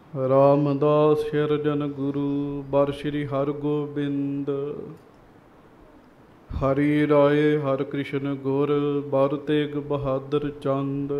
ਰਾਮਦਾਸ ਸਿਰਜਨ ਗੁਰੂ ਬਰ ਸ਼੍ਰੀ ਹਰਗੋਬਿੰਦ। ਹਰੀ ਰਾਏ ਹਰਿ ਕ੍ਰਿਸ਼ਨ ਗੁਰ ਬਰ ਤੇਗ ਬਹਾਦਰ ਚੰਦ।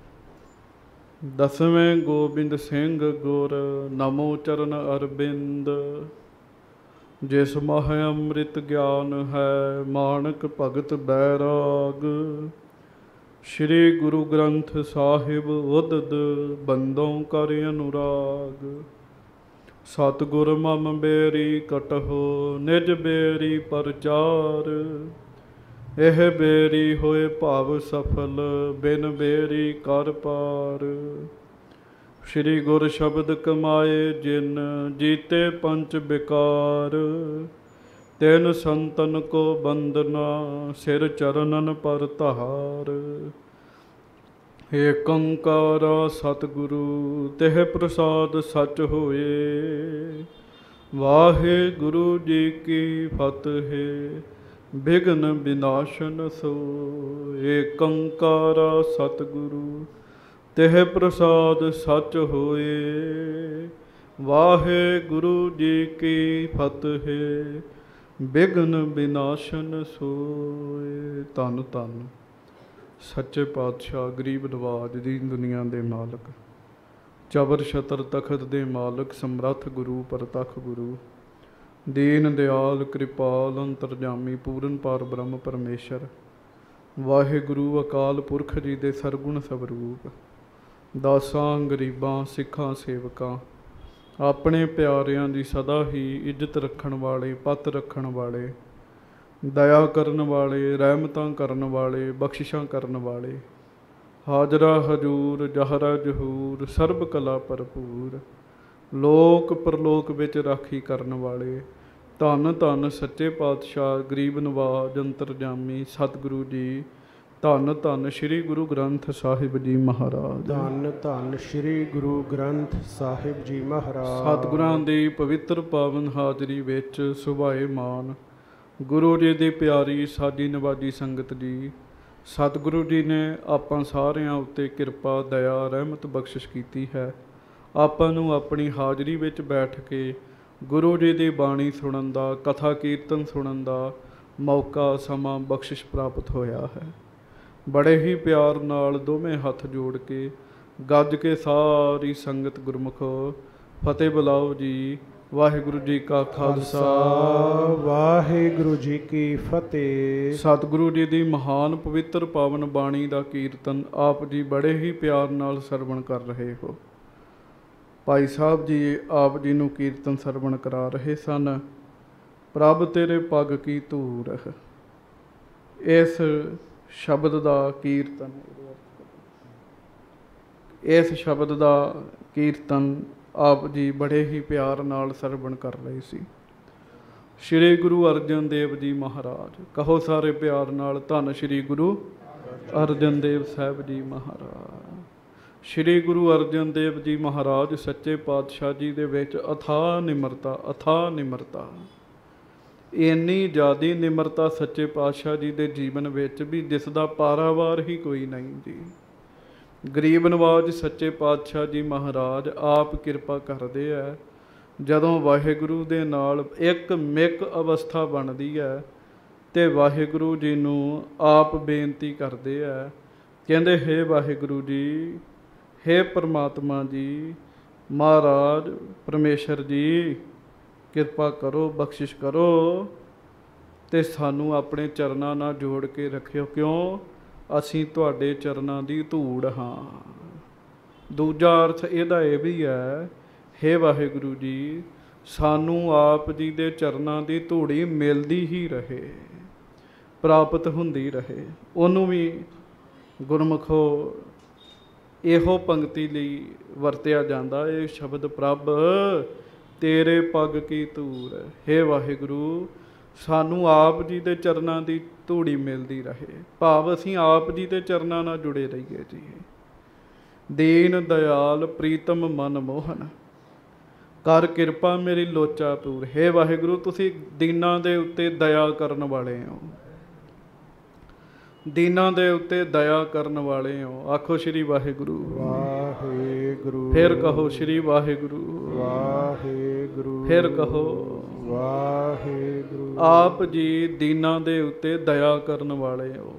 ਦਸਵੇਂ ਗੋਬਿੰਦ ਸਿੰਘ ਗੁਰ ਨਮੋ ਚਰਨ ਅਰਬਿੰਦ। ਜਿਸ ਮਹ ਅੰਮ੍ਰਿਤ ਗਿਆਨ ਹੈ ਮਾਨਕ ਭਗਤ ਬੈਰਾਗ। ਸ਼੍ਰੀ ਗੁਰੂ ਗ੍ਰੰਥ ਸਾਹਿਬ ਉਦਦ ਬੰਦੋਂ ਕਰ ਅਨੁਰਾਗ। ਸਤਿਗੁਰ ਮਮ ਬੇਰੀ ਕਟਹੁ ਨਿਜ ਬੇਰੀ ਪ੍ਰਚਾਰ। ਇਹ ਬੇਰੀ ਹੋਏ ਭਵ ਸਫਲ ਬਿਨ ਬੇਰੀ ਕਰ ਪਾਰ। ਸ਼੍ਰੀ ਗੁਰ ਸ਼ਬਦ ਕਮਾਏ ਜਿਨ ਜੀਤੇ ਪੰਚ ਬਿਕਾਰ। ਤਿਨ ਸੰਤਨ ਕੋ ਬੰਦਨਾ ਸਿਰ ਚਰਨਨ ਪਰ ਧਾਰ। ਏਕ ਓੰਕਾਰ ਸਤਿਗੁਰੂ ਤਿਹ ਪ੍ਰਸਾਦ ਸਚ ਹੋਏ। ਵਾਹਿਗੁਰੂ ਜੀ ਕੀ ਫਤਿਹ ਬਿਘਨ ਵਿਨਾਸ਼ਨ ਸੋਇ। ਏਕ ਓੰਕਾਰ ਸਤਿਗੁਰੂ ਤਿਹ ਪ੍ਰਸਾਦ ਸਚ ਹੋਏ। ਵਾਹਿਗੁਰੂ ਜੀ ਕੀ ਫਤਿਹ ਬਿਘਨ ਵਿਨਾਸ਼ਨ ਸੋਇ। ਧੰਨ ਧੰਨ ਸੱਚੇ ਪਾਤਸ਼ਾਹ ਗਰੀਬ ਨਵਾਜ ਦੀਨ ਦੁਨੀਆ ਦੇ ਮਾਲਕ, ਚਬਰ ਛਤਰ ਤਖਤ ਦੇ ਮਾਲਕ, ਸਮਰੱਥ ਗੁਰੂ ਪ੍ਰਤੱਖ ਗੁਰੂ, ਦੀਨ ਦਿਆਲ ਕਿਰਪਾਲ ਅੰਤਰਜਾਮੀ ਪੂਰਨ ਪਾਰ ਬ੍ਰਹਮ ਪਰਮੇਸ਼ਰ ਵਾਹਿਗੁਰੂ ਅਕਾਲ ਪੁਰਖ ਜੀ ਦੇ ਸਰਗੁਣ ਸਵਰੂਪ, ਦਾਸਾਂ ਗਰੀਬਾਂ ਸਿੱਖਾਂ ਸੇਵਕਾਂ, ਆਪਣੇ ਪਿਆਰਿਆਂ ਦੀ ਸਦਾ ਹੀ ਇੱਜ਼ਤ ਰੱਖਣ ਵਾਲੇ, ਪੱਤ ਰੱਖਣ ਵਾਲੇ, ਦਇਆ ਕਰਨ ਵਾਲੇ, ਰਹਿਮਤਾਂ ਕਰਨ ਵਾਲੇ, ਬਖਸ਼ਿਸ਼ਾਂ ਕਰਨ ਵਾਲੇ, ਹਾਜ਼ਰਾ ਹਜੂਰ ਜਹਰਾ ਜਹੂਰ ਸਰਬ ਕਲਾ ਭਰਪੂਰ, ਲੋਕ ਪਰਲੋਕ ਵਿੱਚ ਰਾਖੀ ਕਰਨ ਵਾਲੇ, ਧੰਨ ਧੰਨ ਸੱਚੇ ਪਾਤਸ਼ਾਹ ਗਰੀਬ ਨਵਾਜ ਅੰਤਰਜਾਮੀ ਸਤਿਗੁਰੂ ਜੀ। ਧੰਨ ਧੰਨ ਸ਼੍ਰੀ ਗੁਰੂ ਗ੍ਰੰਥ ਸਾਹਿਬ ਜੀ ਮਹਾਰਾਜ। ਧੰਨ ਧੰਨ ਸ਼੍ਰੀ ਗੁਰੂ ਗ੍ਰੰਥ ਸਾਹਿਬ ਜੀ ਮਹਾਰਾਜ। ਸਤਿਗੁਰਾਂ ਦੀ ਪਵਿੱਤਰ ਪਾਵਨ ਹਾਜ਼ਰੀ ਵਿੱਚ ਸੁਭਾਏ ਮਾਨ ਗੁਰੂ ਜੀ ਦੀ ਪਿਆਰੀ ਸਾਡੀ ਨਵਾਜੀ ਸੰਗਤ ਜੀ। ਸਤਿਗੁਰੂ ਜੀ ਨੇ ਆਪਾਂ ਸਾਰਿਆਂ ਉੱਤੇ ਕਿਰਪਾ ਦਇਆ ਰਹਿਮਤ ਬਖਸ਼ਿਸ਼ ਕੀਤੀ ਹੈ। ਆਪਾਂ ਨੂੰ ਆਪਣੀ ਹਾਜ਼ਰੀ ਵਿੱਚ ਬੈਠ ਕੇ ਗੁਰੂ ਜੀ ਦੀ ਬਾਣੀ ਸੁਣਨ ਦਾ, ਕਥਾ ਕੀਰਤਨ ਸੁਣਨ ਦਾ ਮੌਕਾ ਸਮਾਂ ਬਖਸ਼ਿਸ਼ ਪ੍ਰਾਪਤ ਹੋਇਆ ਹੈ। ਬੜੇ ਹੀ ਪਿਆਰ ਨਾਲ ਦੋਵੇਂ ਹੱਥ ਜੋੜ ਕੇ ਗੱਜ ਕੇ ਸਾਰੀ ਸੰਗਤ ਗੁਰਮੁਖੋ ਫਤਿਹ ਬੁਲਾਓ ਜੀ। ਵਾਹਿਗੁਰੂ ਜੀ ਕਾ ਖਾਲਸਾ ਵਾਹਿਗੁਰੂ ਜੀ ਕੀ ਫਤਿਹ। ਸਤਿਗੁਰੂ ਜੀ ਦੀ ਮਹਾਨ ਪਵਿੱਤਰ ਪਾਵਨ ਬਾਣੀ ਦਾ ਕੀਰਤਨ ਆਪ ਜੀ ਬੜੇ ਹੀ ਪਿਆਰ ਨਾਲ ਸਰਵਣ ਕਰ ਰਹੇ ਹੋ। ਭਾਈ ਸਾਹਿਬ ਜੀ ਆਪ ਜੀ ਨੂੰ ਕੀਰਤਨ ਸਰਵਣ ਕਰਾ ਰਹੇ ਸਨ। ਪ੍ਰਭ ਤੇਰੇ ਪੱਗ ਕੀ ਧੂੜ। ਇਸ ਸ਼ਬਦ ਦਾ ਕੀਰਤਨ, ਇਸ ਸ਼ਬਦ ਦਾ ਕੀਰਤਨ ਆਪ ਜੀ ਬੜੇ ਹੀ ਪਿਆਰ ਨਾਲ ਸਰਵਣ ਕਰ ਰਹੇ ਸੀ। ਸ਼੍ਰੀ ਗੁਰੂ ਅਰਜਨ ਦੇਵ ਜੀ ਮਹਾਰਾਜ। ਕਹੋ ਸਾਰੇ ਪਿਆਰ ਨਾਲ, ਧੰਨ ਸ਼੍ਰੀ ਗੁਰੂ ਅਰਜਨ ਦੇਵ ਸਾਹਿਬ ਜੀ ਮਹਾਰਾਜ। ਸ਼੍ਰੀ ਗੁਰੂ ਅਰਜਨ ਦੇਵ ਜੀ ਮਹਾਰਾਜ ਸੱਚੇ ਪਾਤਸ਼ਾਹ ਜੀ ਦੇ ਵਿੱਚ ਅਥਾਹ ਨਿਮਰਤਾ, ਅਥਾਹ ਨਿਮਰਤਾ, ਇੰਨੀ ਜ਼ਿਆਦਾ ਨਿਮਰਤਾ ਸੱਚੇ ਪਾਤਸ਼ਾਹ ਜੀ ਦੇ ਜੀਵਨ ਵਿੱਚ ਵੀ ਜਿਸ ਦਾ ਪਾਰਾਵਾਰ ਹੀ ਕੋਈ ਨਹੀਂ ਜੀ। ਗਰੀਬ ਨਵਾਜ ਸੱਚੇ ਪਾਤਸ਼ਾਹ ਜੀ ਮਹਾਰਾਜ ਆਪ ਕਿਰਪਾ ਕਰਦੇ ਹੈ। ਜਦੋਂ ਵਾਹਿਗੁਰੂ ਦੇ ਨਾਲ ਇੱਕ ਮਿਕ ਅਵਸਥਾ ਬਣਦੀ ਹੈ ਅਤੇ ਵਾਹਿਗੁਰੂ ਜੀ ਨੂੰ ਆਪ ਬੇਨਤੀ ਕਰਦੇ ਹੈ, ਕਹਿੰਦੇ ਹੇ ਵਾਹਿਗੁਰੂ ਜੀ, ਹੇ ਪਰਮਾਤਮਾ ਜੀ, ਮਹਾਰਾਜ ਪਰਮੇਸ਼ਰ ਜੀ, ਕਿਰਪਾ ਕਰੋ, ਬਖਸ਼ਿਸ਼ ਕਰੋ ਅਤੇ ਸਾਨੂੰ ਆਪਣੇ ਚਰਨਾਂ ਨਾਲ ਜੋੜ ਕੇ ਰੱਖਿਓ। ਕਿਉਂ? ਅਸੀਂ ਤੁਹਾਡੇ ਚਰਨਾਂ ਦੀ ਧੂੜ ਹਾਂ। ਦੂਜਾ ਅਰਥ ਇਹਦਾ ਇਹ ਵੀ ਹੈ, ਹੇ ਵਾਹਿਗੁਰੂ ਜੀ, ਸਾਨੂੰ ਆਪ ਜੀ ਦੇ ਚਰਨਾਂ ਦੀ ਧੂੜੀ ਮਿਲਦੀ ਹੀ ਰਹੇ, ਪ੍ਰਾਪਤ ਹੁੰਦੀ ਰਹੇ। ਉਹਨੂੰ ਵੀ ਗੁਰਮੁਖੋ ਇਹੋ ਪੰਕਤੀ ਲਈ ਵਰਤਿਆ ਜਾਂਦਾ ਇਹ ਸ਼ਬਦ, ਪ੍ਰਭ ਤੇਰੇ ਪੱਗ ਕੀ ਧੂੜ। ਹੇ ਵਾਹਿਗੁਰੂ, ਸਾਨੂੰ ਆਪ ਜੀ ਦੇ ਚਰਨਾਂ ਦੀ ਧੂੜੀ ਮਿਲਦੀ ਰਹੇ, ਭਾਵ ਅਸੀਂ ਆਪ ਜੀ ਦੇ ਚਰਨਾਂ ਨਾਲ ਜੁੜੇ ਰਹੀਏ ਜੀ। ਦੀਨ ਦਿਆਲ ਪ੍ਰੀਤਮ ਮਨ ਮੋਹਨ ਕਰ ਕਿਰਪਾ ਮੇਰੀ ਲੋਚਾ ਪੂਰ। ਹੇ ਵਾਹਿਗੁਰੂ, ਤੁਸੀਂ ਦੀਨਾਂ ਦੇ ਉੱਤੇ ਦਇਆ ਕਰਨ ਵਾਲੇ ਹੋ, ਦੀਨਾਂ ਦੇ ਉੱਤੇ ਦਇਆ ਕਰਨ ਵਾਲੇ ਹੋ। ਆਖੋ ਸ਼੍ਰੀ ਵਾਹਿਗੁਰੂ। ਵਾਹਿਗੁਰੂ ਵਾਹਿਗੁਰੂ। ਫਿਰ ਕਹੋ ਸ਼੍ਰੀ ਵਾਹਿਗੁਰੂ। ਵਾਹਿਗੁਰੂ। ਫਿਰ ਕਹੋ ਵਾਹਿਗੁਰੂ। ਆਪ ਜੀ ਦੀਨਾਂ ਦੇ ਉੱਤੇ ਦਇਆ ਕਰਨ ਵਾਲੇ ਹੋ,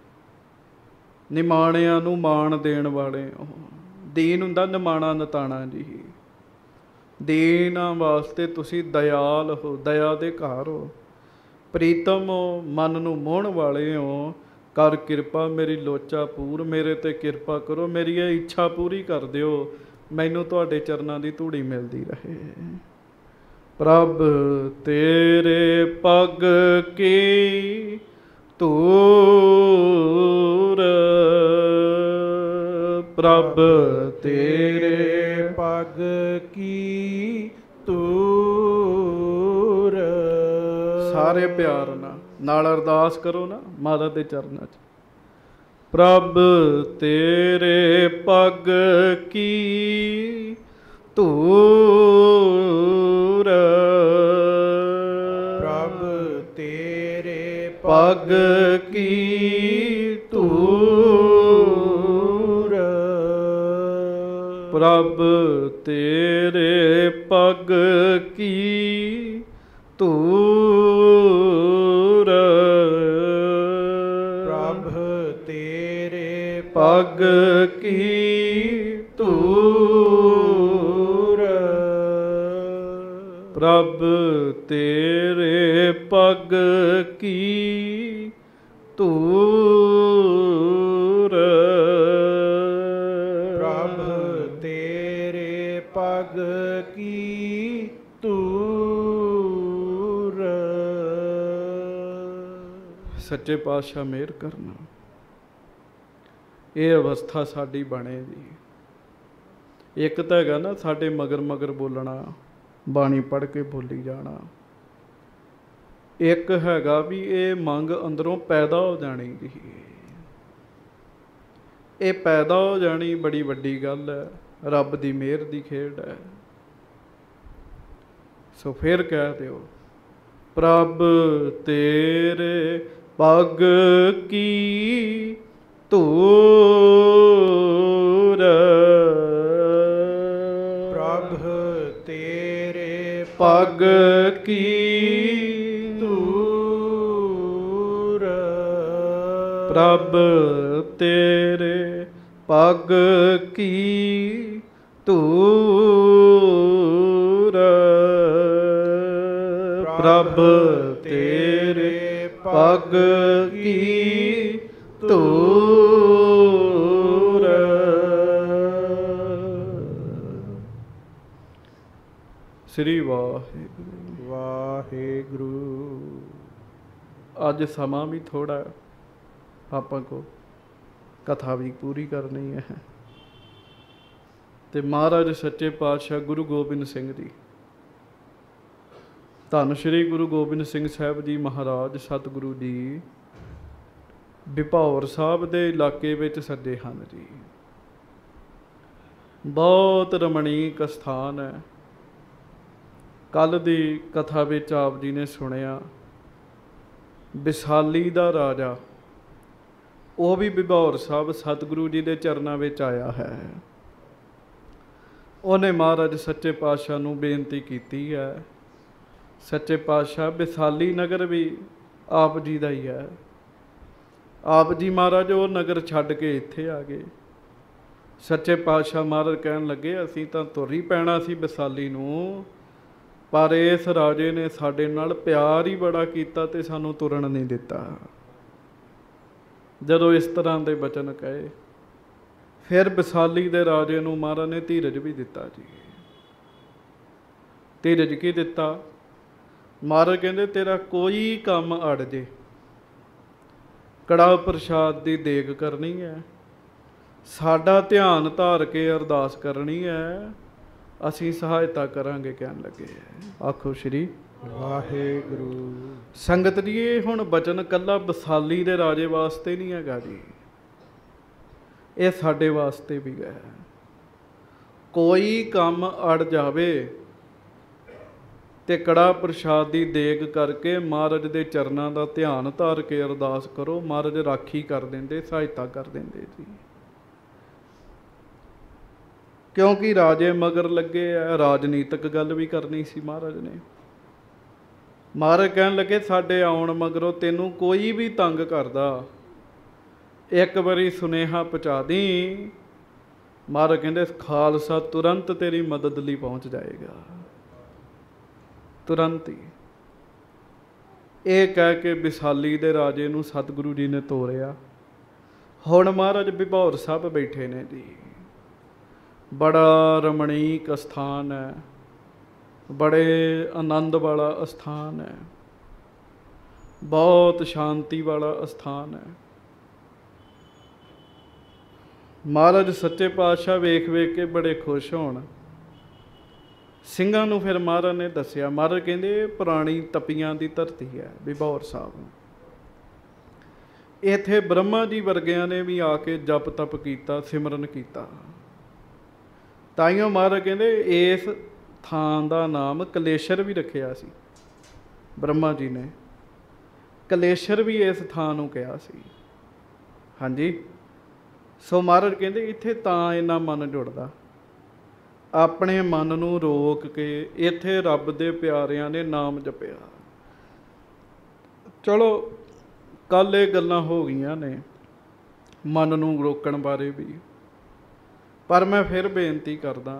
ਨਿਮਾਣਿਆਂ ਨੂੰ ਮਾਣ ਦੇਣ ਵਾਲੇ ਹੋ। ਦੀਨ ਹੁੰਦਾ ਨਿਮਾਣਾ ਨਤਾਣਾ ਜੀ। ਦੀਨਾਂ ਵਾਸਤੇ ਤੁਸੀਂ ਦਇਆਲ ਹੋ, ਦਇਆ ਦੇ ਘਰ ਹੋ, ਪ੍ਰੀਤਮ ਹੋ, ਮਨ ਨੂੰ ਮੋਹਣ ਵਾਲੇ ਹੋ। ਕਰ ਕਿਰਪਾ ਮੇਰੀ ਲੋਚਾ ਪੂਰ, ਮੇਰੇ ਤੇ ਕਿਰਪਾ ਕਰੋ, ਮੇਰੀ ਇਹ ਇੱਛਾ ਪੂਰੀ ਕਰ ਦਿਓ, ਮੈਨੂੰ ਤੁਹਾਡੇ ਚਰਨਾਂ ਦੀ ਧੂੜੀ ਮਿਲਦੀ ਰਹੇ। ਪ੍ਰਭ ਤੇਰੇ ਪਗ ਕੀ ਧੂਰ, ਪ੍ਰਭ ਤੇਰੇ ਪਗ ਕੀ ਧੂਰ। ਸਾਰੇ ਪਿਆਰ ਨਾਲ ਅਰਦਾਸ ਕਰੋ ਨਾ ਮਹਾਰਾਜ ਦੇ ਚਰਨਾਂ 'ਚ। ਪ੍ਰਭ ਤੇਰੇ ਪਗ ਕੀ ਧੂਰ, ਪ੍ਰਭ ਤੇਰੇ ਪਗ ਕੀ ਧੂਰ, ਪ੍ਰਭ ਤੇਰੇ ਪਗ ਕੀ ਧੂਰ, ਪ੍ਰਭ ਤੇਰੇ ਪਗ ਕੀ ਧੂਰ, ਪ੍ਰਭ ਤੇਰੇ ਪਗ ਕੀ ਧੂਰ, ਪ੍ਰਭ ਤੇਰੇ ਪਗ ਕੀ ਧੂਰ। ਸੱਚੇ ਪਾਤਸ਼ਾਹ ਮਿਹਰ ਕਰਨਾ, ਇਹ ਅਵਸਥਾ ਸਾਡੀ ਬਣੇ ਜੀ। ਇੱਕ ਤਾਂ ਹੈਗਾ ਨਾ ਸਾਡੇ ਮਗਰ ਮਗਰ ਬੋਲਣਾ, ਬਾਣੀ ਪੜ੍ਹ ਕੇ ਬੋਲੀ ਜਾਣਾ। ਇੱਕ ਹੈਗਾ ਵੀ ਇਹ ਮੰਗ ਅੰਦਰੋਂ ਪੈਦਾ ਹੋ ਜਾਣੀ ਜੀ। ਇਹ ਪੈਦਾ ਹੋ ਜਾਣੀ ਬੜੀ ਵੱਡੀ ਗੱਲ ਹੈ, ਰੱਬ ਦੀ ਮਿਹਰ ਦੀ ਖੇਡ ਹੈ। ਸੋ ਫਿਰ ਕਹਿ ਦਿਓ, ਪ੍ਰਭ ਤੇਰੇ ਪਗ ਕੀ ਧੂਰ, ਪ੍ਰਭ ਤੇਰੇ ਪਗ ਕੀ ਧੂਰ, ਪ੍ਰਭ ਤੇਰੇ ਪਗ ਕੀ ਧੂਰ, ਪ੍ਰਭ ਤੇਰੇ ਪਗ ਕੀ ਧੂਰ। ਸ੍ਰੀ ਵਾਹਿਗੁਰੂ। ਵਾਹਿਗੁਰੂ। ਅੱਜ ਸਮਾਂ ਵੀ ਥੋੜਾ, ਆਪਾਂ ਕੋ ਕਥਾ ਵੀ ਪੂਰੀ ਕਰਨੀ ਹੈ। ਤੇ ਮਹਾਰਾਜ ਸੱਚੇ ਪਾਤਸ਼ਾਹ ਗੁਰੂ ਗੋਬਿੰਦ ਸਿੰਘ ਜੀ, ਧੰਨ ਸ਼੍ਰੀ ਗੁਰੂ ਗੋਬਿੰਦ ਸਿੰਘ ਸਾਹਿਬ ਜੀ ਮਹਾਰਾਜ ਸਤਿਗੁਰੂ ਜੀ ਬਿਪੌਰ ਸਾਹਿਬ ਦੇ ਇਲਾਕੇ ਵਿੱਚ ਸੱਦੇ ਹਨ ਜੀ। ਬਹੁਤ ਰਮਣੀਕ ਸਥਾਨ ਹੈ। ਕੱਲ੍ਹ ਦੀ ਕਥਾ ਵਿੱਚ ਆਪ ਜੀ ਨੇ ਸੁਣਿਆ, ਵਿਸਾਲੀ ਦਾ ਰਾਜਾ, ਉਹ ਵੀ ਬਿਪੌਰ ਸਾਹਿਬ ਸਤਿਗੁਰੂ ਜੀ ਦੇ ਚਰਨਾਂ ਵਿੱਚ ਆਇਆ ਹੈ। ਉਹਨੇ ਮਹਾਰਾਜ ਸੱਚੇ ਪਾਤਸ਼ਾਹ ਨੂੰ ਬੇਨਤੀ ਕੀਤੀ ਹੈ, ਸੱਚੇ ਪਾਤਸ਼ਾਹ ਵਿਸਾਲੀ ਨਗਰ ਵੀ ਆਪ ਜੀ ਦਾ ਹੀ ਹੈ। ਆਪ ਜੀ ਮਹਾਰਾਜ ਉਹ ਨਗਰ ਛੱਡ ਕੇ ਇੱਥੇ ਆ ਗਏ। ਸੱਚੇ ਪਾਤਸ਼ਾਹ ਮਹਾਰਾਜ ਕਹਿਣ ਲੱਗੇ, ਅਸੀਂ ਤਾਂ ਤੁਰ ਹੀ ਪੈਣਾ ਸੀ ਵਿਸਾਲੀ ਨੂੰ, ਪਰ ਇਸ ਰਾਜੇ ਨੇ ਸਾਡੇ ਨਾਲ ਪਿਆਰ ਹੀ ਬੜਾ ਕੀਤਾ ਤੇ ਸਾਨੂੰ ਤੁਰਨ ਨਹੀਂ ਦਿੱਤਾ। ਜਦੋਂ ਇਸ ਤਰ੍ਹਾਂ ਦੇ ਬਚਨ ਕਹੇ, ਫਿਰ ਵਿਸਾਲੀ ਦੇ ਰਾਜੇ ਨੂੰ ਮਹਾਰਾਜ ਨੇ ਧੀਰਜ ਵੀ ਦਿੱਤਾ ਜੀ। ਧੀਰਜ ਕੀ ਦਿੱਤਾ? ਮਹਾਰਾਜ ਕਹਿੰਦੇ, ਤੇਰਾ ਕੋਈ ਕੰਮ ਅੜ ਜੇ, ਕੜਾਹ ਪ੍ਰਸ਼ਾਦ ਦੀ ਦੇਗ ਕਰਨੀ ਹੈ, ਸਾਡਾ ਧਿਆਨ ਧਾਰ ਕੇ ਅਰਦਾਸ ਕਰਨੀ ਹੈ, ਅਸੀਂ ਸਹਾਇਤਾ ਕਰਾਂਗੇ। ਕਹਿਣ ਲੱਗੇ, ਆਖੋ ਸ਼੍ਰੀ ਵਾਹਿਗੁਰੂ। ਸੰਗਤ ਜੀ, ਇਹ ਹੁਣ ਬਚਨ ਕੱਲਾ ਵਿਸਾਲੀ ਦੇ ਰਾਜੇ ਵਾਸਤੇ ਨਹੀਂ ਹੈਗਾ ਜੀ, ਇਹ ਸਾਡੇ ਵਾਸਤੇ ਵੀ ਹੈ। ਕੋਈ ਕੰਮ ਅੜ ਜਾਵੇ ਤੇ ਕੜਾਹ ਪ੍ਰਸ਼ਾਦ ਦੀ ਦੇਗ ਕਰਕੇ ਮਹਾਰਾਜ ਦੇ ਚਰਨਾਂ ਦਾ ਧਿਆਨ ਧਾਰ ਕੇ ਅਰਦਾਸ ਕਰੋ, ਮਹਾਰਾਜ ਰਾਖੀ ਕਰ ਦਿੰਦੇ, ਸਹਾਇਤਾ ਕਰ ਦਿੰਦੇ ਜੀ। क्योंकि राजे मगर लगे है, राजनीतिक गल भी करनी सी महाराज ने। महाराज कहन लगे साडे आउण मगरों तेनू कोई भी तंग करदा, एक बारी सुनेहा पहुँचा दी। महाराज कहते खालसा तुरंत तेरी मदद लई पहुँच जाएगा, तुरंत ही। ये कह के विसाली दे राजे नू सतगुरु जी ने तोरिया। हुण महाराज बिभौर साहब बैठे ने जी, बड़ा रमणीक स्थान है, बड़े आनंद वाला स्थान है, बहुत शांति वाला स्थान है। महाराज सच्चे पातशाह वेख वेख के बड़े खुश होण। ਸਿੰਘਾਂ ਨੂੰ फिर महाराज ने दसिया। महाराज कहते पुरानी तपियां की धरती है बिभौर साहब, इत्थे ब्रह्मा जी वर्गियां ने भी आके जप तप किया, सिमरन किया। ताइयों महाराज कहते इस थान का नाम कलेशर भी रखिया सी, ब्रह्मा जी ने कलेशर भी इस थान नूं कहा सी। हाँ जी, सो महाराज कहते इत्थे तां इन्ना मन जुड़दा, अपने मन नूं रोक के इत्थे रब दे प्यारियां ने नाम जपिया। चलो कल ये गल्लां हो गईयां ने मन नूं रोकण बारे भी, पर मैं फिर बेनती करदा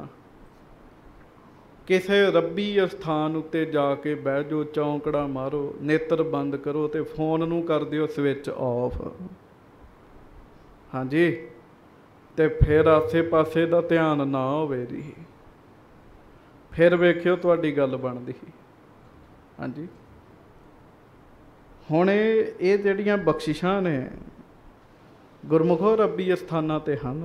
किसे रब्बी स्थान उत्ते जाके बह जाओ, चौंकड़ा मारो, नेत्र बंद करो तो फोन नूं कर दिओ स्विच ऑफ। हाँ जी, ते फिर आसे पासे दा ध्यान ना होवे जी, फिर वेखियो तुहाडी गल बनदी। हाँ जी, हुण ये जिहड़ियां बख्शिशां ने गुरमुखो रब्बी अस्थानां ते हन,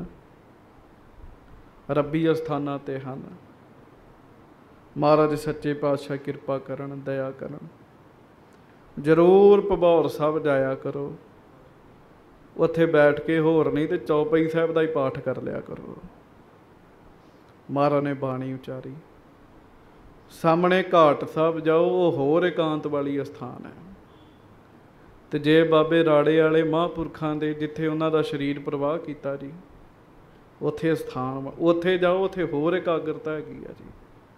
रब्बी अस्थानां ते हन। महाराज सच्चे पातशाह किरपा करन, दया करन। जरूर भबौर साहब जाया करो, उत्थे बैठ के होर नहीं तो चौपाई साहब का ही पाठ कर लिया करो। महाराज ने बाणी उचारी। सामने घाट साहब जाओ, वो होर एकांत वाली अस्थान है। तो जे बाबे राड़े वाले महापुरखों के जिथे उन्हों का शरीर प्रवाह किया जी, उत्थे स्थान उत्थे जाओ, उत्थे होर एकाग्रता हैगी है जी।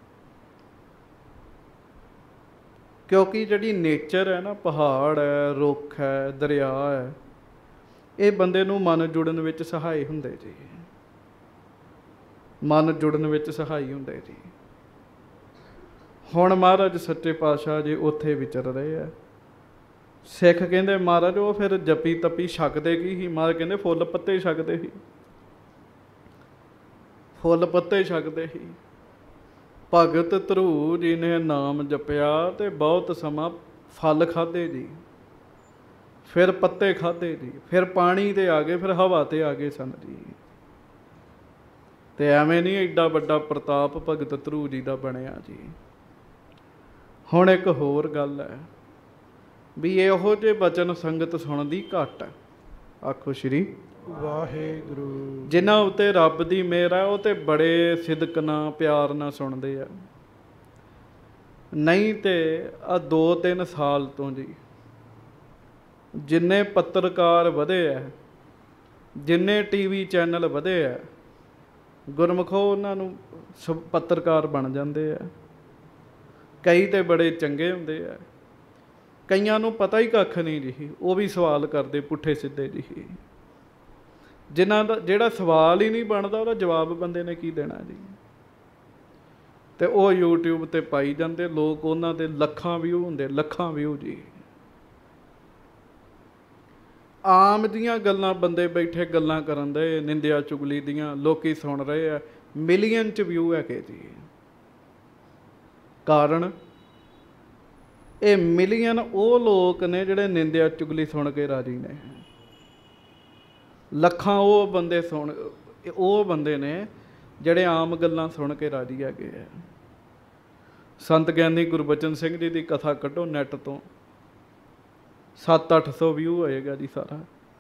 क्योंकि जिहड़ी नेचर है ना, पहाड़ है, रुख है, दरिया है, ये बंदे नूं मन जुड़न विच सहाय हुंदे जी, मन जुड़न विच सहाय हुंदे जी। हुण महाराज सच्चे पातशाह जी उत्थे विचर रहे है। सिख कहंदे महाराज वो फिर जपी तपी छकदे की ही? महाराज कहंदे फुल पत्ते छकदे ही, फुल पत्ते छकदे ही। भगत धरू जी ने नाम जपिया ते बहुत समा फल खाधे जी, फिर पत्ते खाधे जी, फिर पानी ते आ गए, फिर हवा ते आ गए सन जी। ते एवें नहीं एडा वड्डा प्रताप भगत धरू जी का बनिया जी। हुण एक होर गल है भी इहो जे बचन संगत सुणदी घट है। आखो श्री वाहेगुरु। जिन्हां उत्ते रब दी मेहर है वो ते बड़े सिदक नाल प्यार नाल सुणदे आ। नहीं ते आ 2-3 साल तो जी जिन्ने पत्रकार वधे है, जिन्ने टीवी चैनल वधे है, गुरमुखो उन्हां नूं पत्रकार बन जाते हैं। कई तो बड़े चंगे होंदे है, कईयां नूं पता ही कख नहीं जी, वो भी सवाल करते पुठे सीधे जी। जिन्हां दा जिहड़ा सवाल ही नहीं बनता उहदा जवाब बंदे ने की देना जी। तो वो यूट्यूब ते पाई जाते, लोग उन्हां दे लखां व्यू हुंदे, लखां व्यू जी। आम दियां गल्लां बंदे बैठे गल्लां करन दे, निंदिया चुगली दियां लोकी सुन रहे हैं, मिलियन च व्यू है कि जी। कारण ये मिलियन वो लोग ने जिहड़े निंदिया चुगली सुन के राजी ने, लखां वो बंदे सुन, वो बंदे ने जिहड़े आम गल्लां सुन के राजी है। संत ज्ञानी गुरबचन सिंह जी की कथा कढ़ो नैट तो, 700-800 व्यू होएगा जी सारा।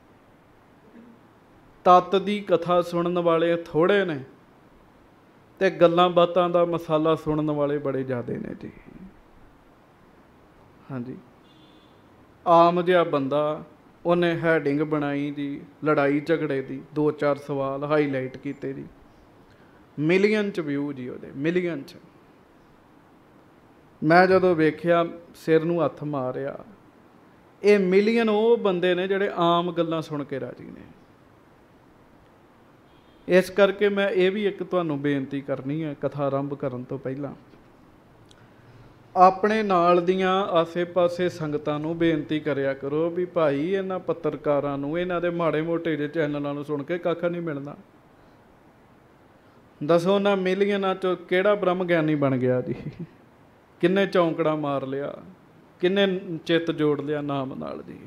तत की कथा सुनने वाले थोड़े ने ते गल्लां बातां दा मसाला सुनने वाले बड़े ज़्यादा ने जी। हाँ जी, आम जिहा बंदा उन्हें हैडिंग बनाई जी, लड़ाई झगड़े की 2-4 सवाल हाईलाइट किए जी, ਮਿਲੀਅਨ 'ਚ ਵਿਊ ਜੀ ਉਹਦੇ, ਮਿਲੀਅਨ 'ਚ। ਮੈਂ ਜਦੋਂ ਵੇਖਿਆ ਸਿਰ ਨੂੰ ਹੱਥ ਮਾਰਿਆ, ਇਹ ਮਿਲੀਅਨ ਉਹ ਬੰਦੇ ਨੇ ਜਿਹੜੇ ਆਮ ਗੱਲਾਂ ਸੁਣ ਕੇ ਰਾਜੀ ਨੇ। ਇਸ ਕਰਕੇ ਮੈਂ ਇਹ ਵੀ ਇੱਕ ਤੁਹਾਨੂੰ ਬੇਨਤੀ ਕਰਨੀ ਹੈ ਕਥਾ ਆਰੰਭ ਕਰਨ ਤੋਂ ਪਹਿਲਾਂ, ਆਪਣੇ ਨਾਲ ਦੀਆਂ ਆਸੇ ਪਾਸੇ ਸੰਗਤਾਂ ਨੂੰ ਬੇਨਤੀ ਕਰਿਆ ਕਰੋ ਵੀ ਭਾਈ ਇਹਨਾਂ ਪੱਤਰਕਾਰਾਂ ਨੂੰ, ਇਹਨਾਂ ਦੇ ਮਾੜੇ ਮੋਟੇ ਜਿਹੇ ਚੈਨਲਾਂ ਨੂੰ ਸੁਣ ਕੇ ਕੱਖ ਨਹੀਂ ਮਿਲਣਾ। ਦੱਸੋ ਨਾ ਮਿਲੀਅਨਾਂ 'ਚੋਂ ਕਿਹੜਾ ਬ੍ਰਹਮ ਗਿਆਨੀ ਬਣ ਗਿਆ ਜੀ? ਕਿੰਨੇ ਚੌਂਕੜਾ ਮਾਰ ਲਿਆ, ਕਿੰਨੇ ਚਿੱਤ ਜੋੜ ਲਿਆ ਨਾਮ ਨਾਲ ਜੀ।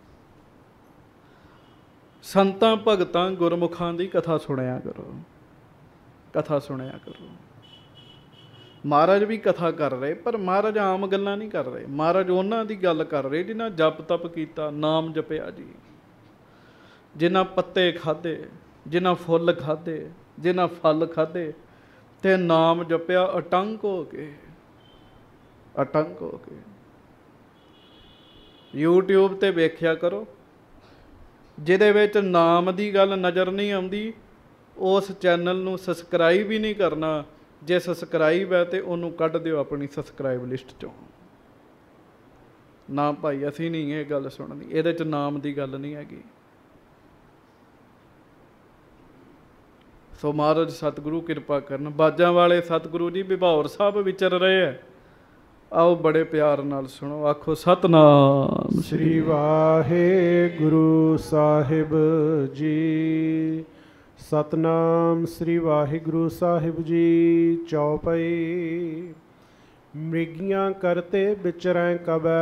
ਸੰਤਾਂ ਭਗਤਾਂ ਗੁਰਮੁਖਾਂ ਦੀ ਕਥਾ ਸੁਣਿਆ ਕਰੋ, ਕਥਾ ਸੁਣਿਆ ਕਰੋ। ਮਹਾਰਾਜ ਵੀ ਕਥਾ ਕਰ ਰਹੇ, ਪਰ ਮਹਾਰਾਜ ਆਮ ਗੱਲਾਂ ਨਹੀਂ ਕਰ ਰਹੇ। ਮਹਾਰਾਜ ਉਹਨਾਂ ਦੀ ਗੱਲ ਕਰ ਰਹੇ ਜਿਨ੍ਹਾਂ ਜਪ ਤਪ ਕੀਤਾ, ਨਾਮ ਜਪਿਆ ਜੀ, ਜਿਨ੍ਹਾਂ ਪੱਤੇ ਖਾਧੇ, ਜਿਨ੍ਹਾਂ ਫੁੱਲ ਖਾਧੇ, ਜਿਨ੍ਹਾਂ ਫਲ ਖਾਧੇ ਤੇ ਨਾਮ ਜਪਿਆ ਅਟੰਕ ਹੋ ਕੇ, ਅਟੰਕ ਹੋ ਕੇ। YouTube ਤੇ ਵੇਖਿਆ ਕਰੋ, ਜਿਹਦੇ ਵਿੱਚ ਨਾਮ ਦੀ ਗੱਲ ਨਜ਼ਰ ਨਹੀਂ ਆਉਂਦੀ ਉਸ ਚੈਨਲ ਨੂੰ ਸਬਸਕ੍ਰਾਈਬ ਹੀ ਨਹੀਂ ਕਰਨਾ। ਜੇ ਸਬਸਕ੍ਰਾਈਬ ਹੈ ਤੇ ਉਹਨੂੰ ਕੱਢ ਦਿਓ ਆਪਣੀ ਸਬਸਕ੍ਰਾਈਬ ਲਿਸਟ 'ਚੋਂ। ਨਾ ਭਾਈ ਅਸੀਂ ਨਹੀਂ ਇਹ ਗੱਲ ਸੁਣਨੀ, ਇਹਦੇ 'ਚ ਨਾਮ ਦੀ ਗੱਲ ਨਹੀਂ ਹੈਗੀ। ਸੋ ਮਹਾਰਾਜ ਸਤਿਗੁਰੂ ਕਿਰਪਾ ਕਰਨ। ਬਾਜਾਂ ਵਾਲੇ ਸਤਿਗੁਰੂ ਜੀ ਬਿਭੌਰ ਸਾਹਿਬ ਵਿਚਰ ਰਹੇ ਹੈ, ਆਓ ਬੜੇ ਪਿਆਰ ਨਾਲ ਸੁਣੋ। ਆਖੋ ਸਤਨਾਮ ਸ੍ਰੀ ਵਾਹਿਗੁਰੂ ਸਾਹਿਬ ਜੀ। ਸਤਨਾਮ ਸ੍ਰੀ ਵਾਹਿਗੁਰੂ ਸਾਹਿਬ ਜੀ। ਚੌਪਈ। ਮ੍ਰਿਗੀਆਂ ਕਰਤੇ ਵਿਚਰੈ ਕਬੈ,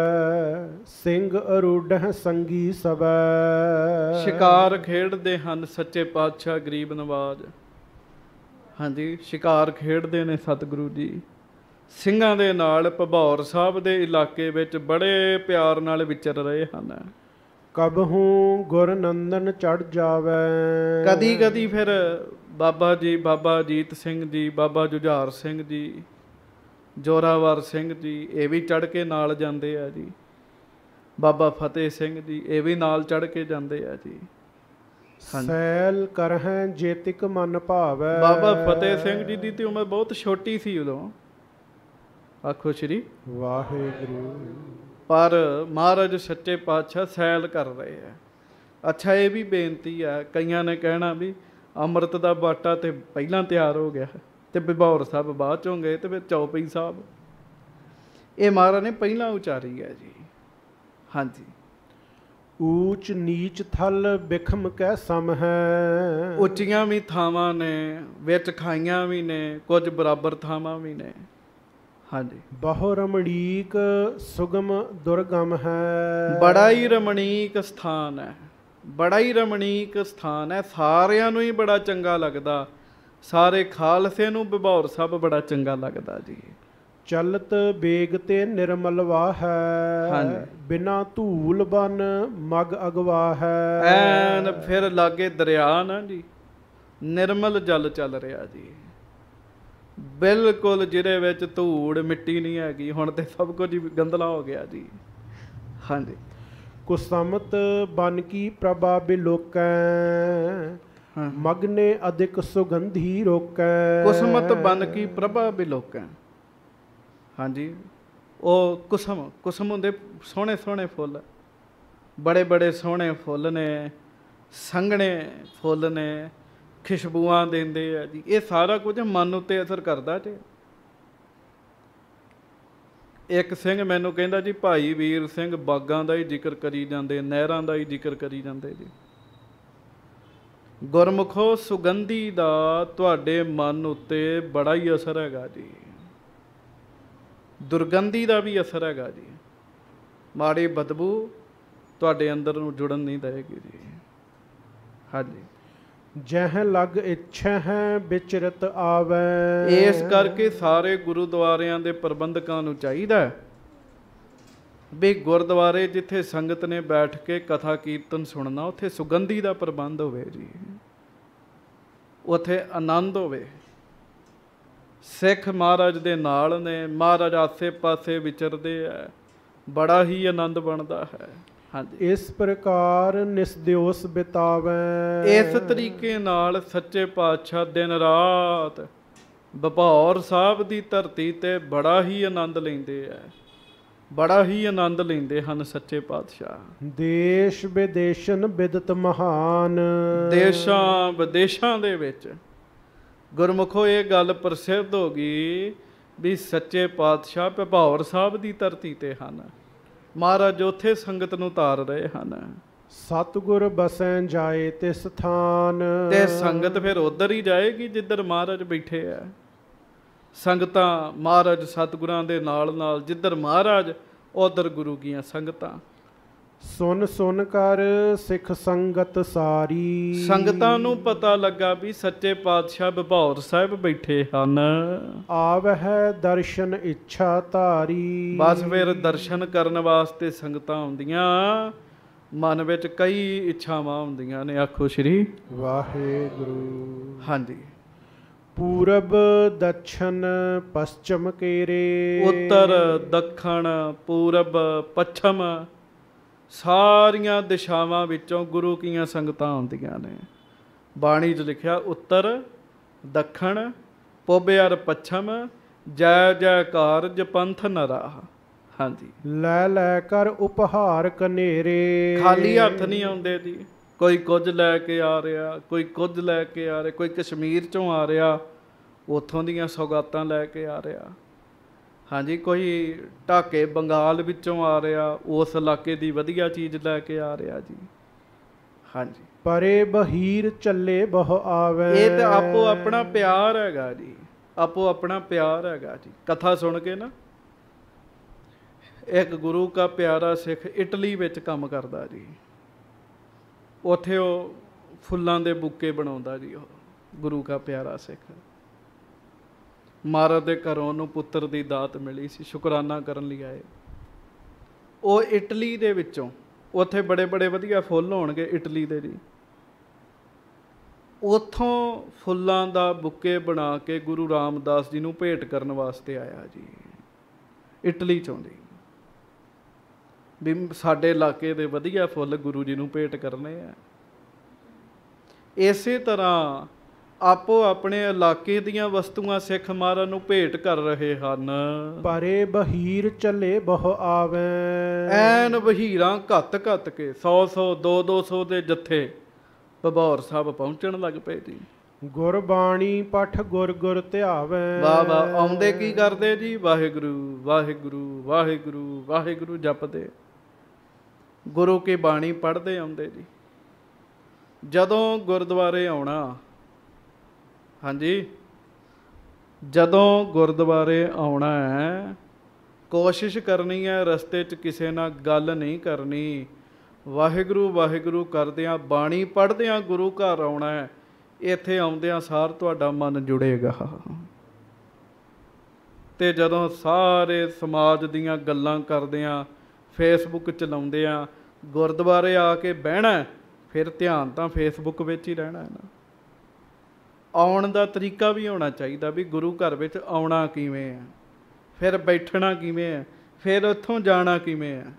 ਸਿੰਘ ਅਰੂਢਹਿ ਸੰਗੀ ਸਬੈ। ਸ਼ਿਕਾਰ ਖੇਡਦੇ ਹਨ ਸੱਚੇ ਪਾਤਸ਼ਾਹ ਗਰੀਬ ਨਵਾਜ। ਹਾਂਜੀ, ਸ਼ਿਕਾਰ ਖੇਡਦੇ ਨੇ ਸਤਿਗੁਰੂ ਜੀ ਸਿੰਘਾਂ ਦੇ ਨਾਲ। ਭਬੌਰ ਸਾਹਿਬ ਦੇ ਇਲਾਕੇ ਵਿੱਚ ਬੜੇ ਪਿਆਰ ਨਾਲ ਵਿਚਰ ਰਹੇ ਹਨ। ਕਬਹੂ ਗੁਰ ਨੰਦਨ ਚੜ੍ਹ ਜਾਵੇ। ਕਦੀ ਕਦੀ ਫਿਰ ਬਾਬਾ ਜੀ, ਬਾਬਾ ਅਜੀਤ ਸਿੰਘ ਜੀ, ਬਾਬਾ ਜੁਝਾਰ ਸਿੰਘ ਜੀ, ਜੋਰਾਵਰ ਸਿੰਘ ਜੀ, ਇਹ ਵੀ ਚੜ੍ਹ ਕੇ ਨਾਲ ਜਾਂਦੇ ਆ ਜੀ। ਬਾਬਾ ਫਤਿਹ ਸਿੰਘ ਜੀ, ਇਹ ਵੀ ਨਾਲ ਚੜ੍ਹ ਕੇ ਜਾਂਦੇ ਆ ਜੀ। ਸੈਲ ਕਰਹਿ ਜੇਤਿਕ ਮਨ ਭਾਵੈ। ਬਾਬਾ ਫਤਿਹ ਸਿੰਘ ਜੀ ਦੀ ਤੇ ਉਮਰ ਬਹੁਤ ਛੋਟੀ ਸੀ ਉਦੋਂ। ਆਖੋ ਸ਼੍ਰੀ ਵਾਹਿਗੁਰੂ। ਪਰ ਮਹਾਰਾਜ ਸੱਚੇ ਪਾਤਸ਼ਾਹ ਸੈਲ ਕਰ ਰਹੇ ਆ। ਅੱਛਾ, ਇਹ ਵੀ ਬੇਨਤੀ ਹੈ, ਕਈਆਂ ਨੇ ਕਹਿਣਾ ਵੀ ਅੰਮ੍ਰਿਤ ਦਾ ਬਾਟਾ ਤੇ ਪਹਿਲਾਂ ਤਿਆਰ ਹੋ ਗਿਆ ਤੇ ਬਿਭੌਰ ਸਾਹਿਬ ਬਾਅਦ ਚੋਂ ਗਏ ਤੇ ਫਿਰ ਚੌਪਈ ਸਾਹਿਬ। ਇਹ ਮਹਾਰਾਜ ਨੇ ਪਹਿਲਾਂ ਉਚਾਰੀ ਹੈ ਜੀ। ਹਾਂਜੀ। ਊਚ ਨੀਚ ਥਲ ਬਿਖਮ ਕੈ ਸਮ ਹੈ। ਉੱਚੀਆਂ ਵੀ ਥਾਵਾਂ ਨੇ, ਵਿੱਚ ਖਾਈਆਂ ਵੀ ਨੇ, ਕੁਝ ਬਰਾਬਰ ਥਾਵਾਂ ਵੀ ਨੇ। ਹਾਂਜੀ। ਬਹੁ ਰਮਣੀਕ ਸੁਗਮ ਦੁਰਗਮ ਹੈ। ਬੜਾ ਹੀ ਰਮਣੀਕ ਸਥਾਨ ਹੈ, ਬੜਾ ਹੀ ਰਮਣੀਕ ਸਥਾਨ ਹੈ। ਸਾਰਿਆਂ ਨੂੰ ਹੀ ਬੜਾ ਚੰਗਾ ਲੱਗਦਾ, ਸਾਰੇ ਖਾਲਸੇ ਨੂੰ ਬਿਭੌਰ ਸਾਹਿਬ ਬੜਾ ਚੰਗਾ ਲੱਗਦਾ ਜੀ। ਚਲਤ ਬੇਗ ਤੇ ਨਿਰਮਲ ਵਾਹ ਹੈ। ਬਿਨਾ ਧੂਲ ਬਨ ਮਗ ਅਗਵਾ ਹੈ। ਐਨ ਫਿਰ ਲਾਗੇ ਦਰਿਆ ਨਾ ਜੀ, ਨਿਰਮਲ ਜਲ ਚੱਲ ਰਿਹਾ ਜੀ, ਬਿਲਕੁਲ, ਜਿਹਦੇ ਵਿੱਚ ਧੂੜ ਮਿੱਟੀ ਨਹੀਂ ਹੈਗੀ। ਹੁਣ ਤੇ ਸਭ ਕੁਝ ਗੰਦਲਾ ਹੋ ਗਿਆ ਜੀ। ਹਾਂਜੀ। ਕੁਸਮਤ ਬਨ ਕੀ ਪ੍ਰਭਾ ਬਿਲੋਕੈ, ਮਗਨੇ ਅਧਿਕ ਸੁਗੰਧੀ ਰੋਕੈ। ਕੁਸਮਤ ਬਨ ਕੀ ਪ੍ਰਭਾ ਬਿਲੋਕੈ। ਹਾਂਜੀ, ਉਹ ਕੁਸਮ, ਕੁਸਮ ਹੁੰਦੇ ਸੋਹਣੇ ਸੋਹਣੇ ਫੁੱਲ, ਬੜੇ ਬੜੇ ਸੋਹਣੇ ਫੁੱਲ ਨੇ, ਸੰਘਣੇ ਫੁੱਲ ਨੇ, ਖੁਸ਼ਬੂਆਂ ਦਿੰਦੇ ਆ ਜੀ। ਇਹ ਸਾਰਾ ਕੁਝ ਮਨ ਉੱਤੇ ਅਸਰ ਕਰਦਾ ਜੀ। ਇੱਕ ਸਿੰਘ ਮੈਨੂੰ ਕਹਿੰਦਾ ਜੀ, ਭਾਈ ਵੀਰ ਸਿੰਘ ਬਾਗਾਂ ਦਾ ਹੀ ਜ਼ਿਕਰ ਕਰੀ ਜਾਂਦੇ, ਨਹਿਰਾਂ ਦਾ ਹੀ ਜ਼ਿਕਰ ਕਰੀ ਜਾਂਦੇ ਜੀ। ਗੁਰਮੁਖੋ, ਸੁਗੰਧੀ ਦਾ ਤੁਹਾਡੇ ਮਨ ਉੱਤੇ ਬੜਾ ਹੀ ਅਸਰ ਹੈਗਾ ਜੀ। ਦੁਰਗੰਧੀ ਦਾ ਵੀ ਅਸਰ ਹੈਗਾ ਜੀ। ਮਾੜੀ ਬਦਬੂ ਤੁਹਾਡੇ ਅੰਦਰ ਨੂੰ ਜੁੜਨ ਨਹੀਂ ਦੇਵੇਗੀ ਜੀ। ਹਾਂਜੀ। ਜਹ ਲਗ ਇੱਛਾ ਹੈ ਵਿਚਰਤ ਆਵੈ। ਇਸ ਕਰਕੇ ਸਾਰੇ ਗੁਰਦੁਆਰਿਆਂ ਦੇ ਪ੍ਰਬੰਧਕਾਂ ਨੂੰ ਚਾਹੀਦਾ ਵੀ ਗੁਰਦੁਆਰੇ ਜਿੱਥੇ ਸੰਗਤ ਨੇ ਬੈਠ ਕੇ ਕਥਾ ਕੀਰਤਨ ਸੁਣਨਾ, ਉੱਥੇ ਸੁਗੰਧੀ ਦਾ ਪ੍ਰਬੰਧ ਹੋਵੇ ਜੀ, ਉੱਥੇ ਆਨੰਦ ਹੋਵੇ। ਸਿੱਖ ਮਹਾਰਾਜ ਦੇ ਨਾਲ ਨੇ, ਮਹਾਰਾਜ ਆਸੇ ਪਾਸੇ ਵਿਚਰਦੇ ਹੈ, ਬੜਾ ਹੀ ਆਨੰਦ ਬਣਦਾ ਹੈ। ਹਾਂਜੀ। ਇਸ ਪ੍ਰਕਾਰ ਨਿਸ ਦਿਵਸ ਬਿਤਾਵੈ। ਇਸ ਤਰੀਕੇ ਨਾਲ ਸੱਚੇ ਪਾਤਸ਼ਾਹ ਦਿਨ ਰਾਤ ਭਪੌਰ ਸਾਹਿਬ ਦੀ ਧਰਤੀ ਤੇ ਬੜਾ ਹੀ ਆਨੰਦ ਲੈਂਦੇ ਆ, ਬੜਾ ਹੀ ਆਨੰਦ ਲੈਂਦੇ ਹਨ ਸੱਚੇ ਪਾਤਸ਼ਾਹ। ਦੇਸ਼ ਵਿਦੇਸ਼ਨ ਬਿਦਤ ਮਹਾਨ। ਦੇਸ਼ਾਂ ਵਿਦੇਸ਼ਾਂ ਦੇ ਵਿੱਚ ਗੁਰਮੁਖੋ ਇਹ ਗੱਲ ਪ੍ਰਸਿੱਧ ਹੋ ਗਈ ਵੀ ਸੱਚੇ ਪਾਤਸ਼ਾਹ ਭਪੌਰ ਸਾਹਿਬ ਦੀ ਧਰਤੀ ਤੇ ਹਨ। ਮਹਾਰਾਜ ਉੱਥੇ ਸੰਗਤ ਨੂੰ ਤਾਰ ਰਹੇ ਹਨ। ਸਤਿਗੁਰ ਬਸੈ ਜਾਏ ਤਿਸ ਥਾਨ। ਤੇ ਸੰਗਤ ਫਿਰ ਉਧਰ ਹੀ ਜਾਏਗੀ ਜਿੱਧਰ ਮਹਾਰਾਜ ਬੈਠੇ ਆ। ਸੰਗਤਾਂ ਮਹਾਰਾਜ ਸਤਿਗੁਰਾਂ ਦੇ ਨਾਲ ਨਾਲ, ਜਿੱਧਰ ਮਹਾਰਾਜ ਉਧਰ ਗੁਰੂ ਕੀਆਂ ਸੰਗਤਾਂ। ਸੁਨ ਸੁਨ ਕਰ ਸਿੱਖ ਸੰਗਤ ਸਾਰੀ। ਸੰਗਤਾਂ ਨੂੰ ਪਤਾ ਲੱਗਾ ਵੀ ਸੱਚੇ ਪਾਤਸ਼ਾਹ ਭਪੌਰ ਸਾਹਿਬ ਬੈਠੇ ਹਨ। ਆਵਹਿ ਦਰਸ਼ਨ ਇੱਛਾ ਧਾਰੀ। ਬਸ ਫਿਰ ਦਰਸ਼ਨ ਕਰਨ ਵਾਸਤੇ ਸੰਗਤਾਂ ਆਉਂਦੀਆਂ। ਮਨ ਵਿੱਚ ਕਈ ਇੱਛਾਵਾਂ ਹੁੰਦੀਆਂ ਨੇ। ਆਖੋ ਸ਼੍ਰੀ ਵਾਹਿਗੁਰੂ। ਹਾਂਜੀ। ਪੂਰਬ ਦਛਨ ਪਸ਼ਚਮ ਕੇਰੇ। ਉੱਤਰ ਦੱਖਣ ਪੂਰਬ ਪੱਛਮ ਸਾਰੀਆਂ ਦਿਸ਼ਾਵਾਂ ਵਿੱਚੋਂ ਗੁਰੂ ਕੀਆਂ ਸੰਗਤਾਂ ਆਉਂਦੀਆਂ ਨੇ। ਬਾਣੀ 'ਚ ਲਿਖਿਆ ਉੱਤਰ ਦੱਖਣ ਪੁੱਬ ਅਰ ਪੱਛਮ ਜੈ ਜੈਕਾਰ ਜਪੰਥ ਨਰਾ। ਹਾਂਜੀ। ਲੈ ਲੈ ਕਰ ਉਪਹਾਰ ਕਨੇਰੇ। ਖਾਲੀ ਹੱਥ ਨਹੀਂ ਆਉਂਦੇ ਜੀ। ਕੋਈ ਕੁਝ ਲੈ ਕੇ ਆ ਰਿਹਾ, ਕੋਈ ਕੁਝ ਲੈ ਕੇ ਆ ਰਿਹਾ, ਕੋਈ ਕਸ਼ਮੀਰ 'ਚੋਂ ਆ ਰਿਹਾ, ਉੱਥੋਂ ਦੀਆਂ ਸੌਗਾਤਾਂ ਲੈ ਕੇ ਆ ਰਿਹਾ। ਹਾਂਜੀ। ਕੋਈ ਢਾਕੇ ਬੰਗਾਲ ਵਿੱਚੋਂ ਆ ਰਿਹਾ, ਉਸ ਇਲਾਕੇ ਦੀ ਵਧੀਆ ਚੀਜ਼ ਲੈ ਕੇ ਆ ਰਿਹਾ ਜੀ। ਹਾਂਜੀ। ਪਰੇ ਬਹੀਰ ਚੱਲੇ ਬਹੁ ਆਵੈ। ਇਹ ਤਾਂ ਆਪੋ ਆਪਣਾ ਪਿਆਰ ਹੈਗਾ ਜੀ, ਆਪੋ ਆਪਣਾ ਪਿਆਰ ਹੈਗਾ ਜੀ। ਕਥਾ ਸੁਣ ਕੇ ਨਾ, ਇੱਕ ਗੁਰੂ ਕਾ ਪਿਆਰਾ ਸਿੱਖ ਇਟਲੀ ਵਿੱਚ ਕੰਮ ਕਰਦਾ ਜੀ। ਉੱਥੇ ਉਹ ਫੁੱਲਾਂ ਦੇ ਬੁੱਕੇ ਬਣਾਉਂਦਾ ਜੀ। ਉਹ ਗੁਰੂ ਕਾ ਪਿਆਰਾ ਸਿੱਖ। ਮਹਾਰਾਜ ਦੇ ਘਰੋਂ ਉਹਨੂੰ ਪੁੱਤਰ ਦੀ ਦਾਤ ਮਿਲੀ ਸੀ, ਸ਼ੁਕਰਾਨਾ ਕਰਨ ਲਈ ਆਏ। ਉਹ ਇਟਲੀ ਦੇ ਵਿੱਚੋਂ, ਉੱਥੇ ਬੜੇ ਬੜੇ ਵਧੀਆ ਫੁੱਲ ਹੋਣਗੇ ਇਟਲੀ ਦੇ ਜੀ, ਉੱਥੋਂ ਫੁੱਲਾਂ ਦਾ ਬੁੱਕੇ ਬਣਾ ਕੇ ਗੁਰੂ ਰਾਮਦਾਸ ਜੀ ਨੂੰ ਭੇਟ ਕਰਨ ਵਾਸਤੇ ਆਇਆ ਜੀ। ਇਟਲੀ ਚੋਂ ਜੀ, ਵੀ ਸਾਡੇ ਇਲਾਕੇ ਦੇ ਵਧੀਆ ਫੁੱਲ ਗੁਰੂ ਜੀ ਨੂੰ ਭੇਟ ਕਰਨੇ ਆ। ਇਸੇ ਤਰ੍ਹਾਂ ਆਪੋ ਆਪਣੇ ਇਲਾਕੇ ਦੀਆਂ ਵਸਤੂਆਂ ਸਿੱਖ ਮਹਾਰਾਜ ਨੂੰ ਭੇਟ ਕਰ ਰਹੇ ਹਨ। ਪਰੇ ਬਹੀਰ ਚੱਲੇ ਬਹੁ ਆਵੈ। ਐਨ ਵਹੀਰਾਂ ਘੱਤ ਘੱਤ ਕੇ 100-100 200-200 ਦੇ ਜੱਥੇ ਭਪੌਰ ਸਾਹਿਬ ਪਹੁੰਚਣ ਲੱਗ ਪਏ ਜੀ। ਗੁਰਬਾਣੀ ਪਠ ਗੁਰ ਗੁਰ ਧਿਆਵੈ। ਵਾਹ ਵਾਹ। ਆਉਂਦੇ ਕੀ ਕਰਦੇ ਜੀ? ਵਾਹਿਗੁਰੂ ਵਾਹਿਗੁਰੂ ਵਾਹਿਗੁਰੂ ਵਾਹਿਗੁਰੂ ਜਪਦੇ, ਗੁਰੂ ਕੀ ਬਾਣੀ ਪੜ੍ਹਦੇ ਆਉਂਦੇ ਜੀ। ਜਦੋਂ ਗੁਰਦੁਆਰੇ ਆਉਣਾ, ਹਾਂਜੀ, ਜਦੋਂ ਗੁਰਦੁਆਰੇ ਆਉਣਾ ਹੈ, ਕੋਸ਼ਿਸ਼ ਕਰਨੀ ਹੈ ਰਸਤੇ 'ਚ ਕਿਸੇ ਨਾਲ ਗੱਲ ਨਹੀਂ ਕਰਨੀ। ਵਾਹਿਗੁਰੂ ਵਾਹਿਗੁਰੂ ਕਰਦਿਆਂ, ਬਾਣੀ ਪੜ੍ਹਦਿਆਂ ਗੁਰੂ ਘਰ ਆਉਣਾ ਹੈ। ਇੱਥੇ ਆਉਂਦਿਆਂ ਸਾਰ ਤੁਹਾਡਾ ਮਨ ਜੁੜੇਗਾ। ਤੇ ਜਦੋਂ ਸਾਰੇ ਸਮਾਜ ਦੀਆਂ ਗੱਲਾਂ ਕਰਦਿਆਂ, ਫੇਸਬੁੱਕ ਚਲਾਉਂਦਿਆਂ ਗੁਰਦੁਆਰੇ ਆ ਕੇ ਬਹਿਣਾ, ਫਿਰ ਧਿਆਨ ਤਾਂ ਫੇਸਬੁੱਕ ਵਿੱਚ ਹੀ ਰਹਿਣਾ ਹੈ ਨਾ। ਆਉਣ ਦਾ ਤਰੀਕਾ ਵੀ ਹੋਣਾ ਚਾਹੀਦਾ ਵੀ ਗੁਰੂ ਘਰ ਵਿੱਚ ਆਉਣਾ ਕਿਵੇਂ ਹੈ, ਫਿਰ ਬੈਠਣਾ ਕਿਵੇਂ ਹੈ, ਫਿਰ ਉੱਥੋਂ ਜਾਣਾ ਕਿਵੇਂ ਹੈ।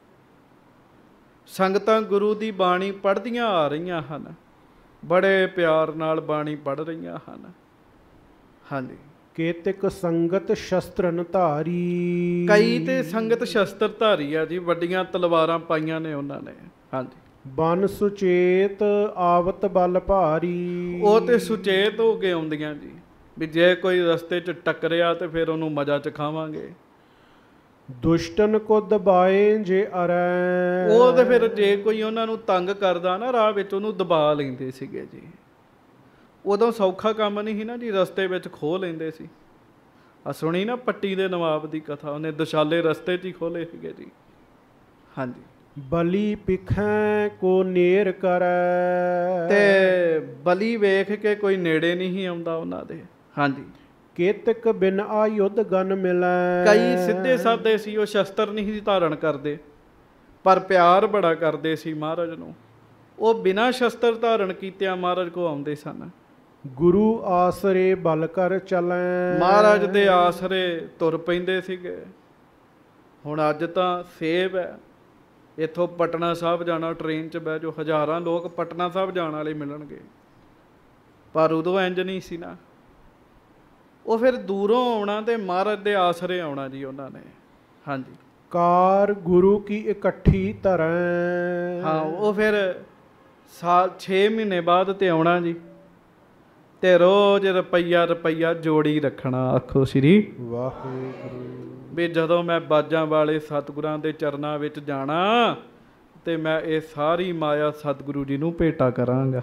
ਸੰਗਤਾਂ ਗੁਰੂ ਦੀ ਬਾਣੀ ਪੜ੍ਹਦੀਆਂ ਆ ਰਹੀਆਂ ਹਨ, ਬੜੇ ਪਿਆਰ ਨਾਲ ਬਾਣੀ ਪੜ੍ਹ ਰਹੀਆਂ ਹਨ। ਹਾਂਜੀ। ਕੇਤਿਕ ਸੰਗਤ ਸ਼ਸਤਰਨ ਧਾਰੀ। ਕਈ ਤੇ ਸੰਗਤ ਸ਼ਸਤਰ ਧਾਰੀ ਆ ਜੀ, ਵੱਡੀਆਂ ਤਲਵਾਰਾਂ ਪਾਈਆਂ ਨੇ ਉਹਨਾਂ ਨੇ। ਹਾਂਜੀ। ਬਨ ਸੁਚੇਤ ਆਵਤ ਬਲ ਭਾਰੀ। ਉਹ ਤੇ ਸੁਚੇਤ ਹੋ ਕੇ ਆਉਂਦੀਆਂ ਜੀ, ਵੀ ਜੇ ਕੋਈ ਰਸਤੇ 'ਚ ਟੱਕਰਿਆ ਤੇ ਫਿਰ ਉਹਨੂੰ ਮਜ਼ਾ ਚਖਾਵਾਂਗੇ। ਦੁਸ਼ਟਨ ਕੋ ਦਬਾਏ ਜੇ ਅਰੈ। ਉਹ ਤੇ ਫਿਰ ਜੇ ਕੋਈ ਉਹਨਾਂ ਨੂੰ ਤੰਗ ਕਰਦਾ ਨਾ ਰਾਹ ਵਿੱਚ, ਉਹਨੂੰ ਦਬਾ ਲੈਂਦੇ ਸੀਗੇ ਜੀ। ਉਦੋਂ ਸੌਖਾ ਕੰਮ ਨਹੀਂ ਸੀ ਨਾ ਜੀ, ਰਸਤੇ ਵਿੱਚ ਖੋਹ ਲੈਂਦੇ ਸੀ। ਆ ਸੁਣੀ ਨਾ ਪੱਟੀ ਦੇ ਨਵਾਬ ਦੀ ਕਥਾ, ਉਹਨੇ ਦੁਸ਼ਾਲੇ ਰਸਤੇ 'ਚ ਹੀ ਖੋਲੇ ਸੀਗੇ ਜੀ। ਹਾਂਜੀ। ਬਲੀ ਪਿਖੈ ਕੋ ਨੇਰ ਕਰੈ। ਤੇ ਬਲੀ ਵੇਖ ਕੇ ਕੋਈ ਨੇੜੇ ਨਹੀਂ ਆਉਂਦਾ ਉਹਨਾਂ ਦੇ। ਹਾਂਜੀ। ਕੇਤਕ ਬਿਨ ਆਯੁਧ ਗਨ ਮਿਲੈ। ਕਈ ਸਿੱਧੇ ਸਾਦੇ ਸੀ, ਉਹ ਸ਼ਸਤਰ ਨਹੀਂ ਸੀ ਧਾਰਨ ਕਰਦੇ, ਪਰ ਪਿਆਰ ਬੜਾ ਕਰਦੇ ਸੀ ਮਹਾਰਾਜ ਨੂੰ। ਉਹ ਬਿਨਾਂ ਸ਼ਸਤਰ ਧਾਰਨ ਕੀਤਿਆਂ ਮਹਾਰਾਜ ਕੋ ਆਉਂਦੇ ਸਨ। ਗੁਰੂ ਆਸਰੇ ਬਲ ਕਰ ਚਲੈ। ਮਹਾਰਾਜ ਦੇ ਆਸਰੇ ਤੁਰ ਪੈਂਦੇ ਸੀਗੇ। ਹੁਣ ਅੱਜ ਤਾਂ ਸੇਬ ਹੈ, ਇੱਥੋਂ ਪਟਨਾ ਸਾਹਿਬ ਜਾਣਾ, ਟ੍ਰੇਨ 'ਚ ਬਹਿ ਜਾਓ, ਹਜ਼ਾਰਾਂ ਲੋਕ ਪਟਨਾ ਸਾਹਿਬ ਜਾਣ ਵਾਲੇ ਮਿਲਣਗੇ। ਪਰ ਉਦੋਂ ਇੰਜ ਨਹੀਂ ਸੀ ਨਾ, ਉਹ ਫਿਰ ਦੂਰੋਂ ਆਉਣਾ ਤੇ ਮਹਾਰਾਜ ਦੇ ਆਸਰੇ ਆਉਣਾ ਜੀ ਉਹਨਾਂ ਨੇ। ਹਾਂਜੀ, ਕਾਰ ਗੁਰੂ ਕੀ ਇਕੱਠੀ ਧਰੈ। ਹਾਂ, ਉਹ ਫਿਰ 6 ਮਹੀਨੇ ਬਾਅਦ ਤੇ ਆਉਣਾ ਜੀ, ਤੇ ਰੋਜ਼ ਰੁਪਈਆ ਜੋੜੀ ਰੱਖਣਾ। ਆਖੋ ਸ੍ਰੀ ਵਾਹਿਗੁਰੂ। ਵੀ ਜਦੋਂ ਮੈਂ ਬਾਜਾਂ ਵਾਲੇ ਸਤਿਗੁਰਾਂ ਦੇ ਚਰਨਾਂ ਵਿੱਚ ਜਾਣਾ ਤੇ ਮੈਂ ਇਹ ਸਾਰੀ ਮਾਇਆ ਸਤਿਗੁਰੂ ਜੀ ਨੂੰ ਭੇਟਾ ਕਰਾਂਗਾ।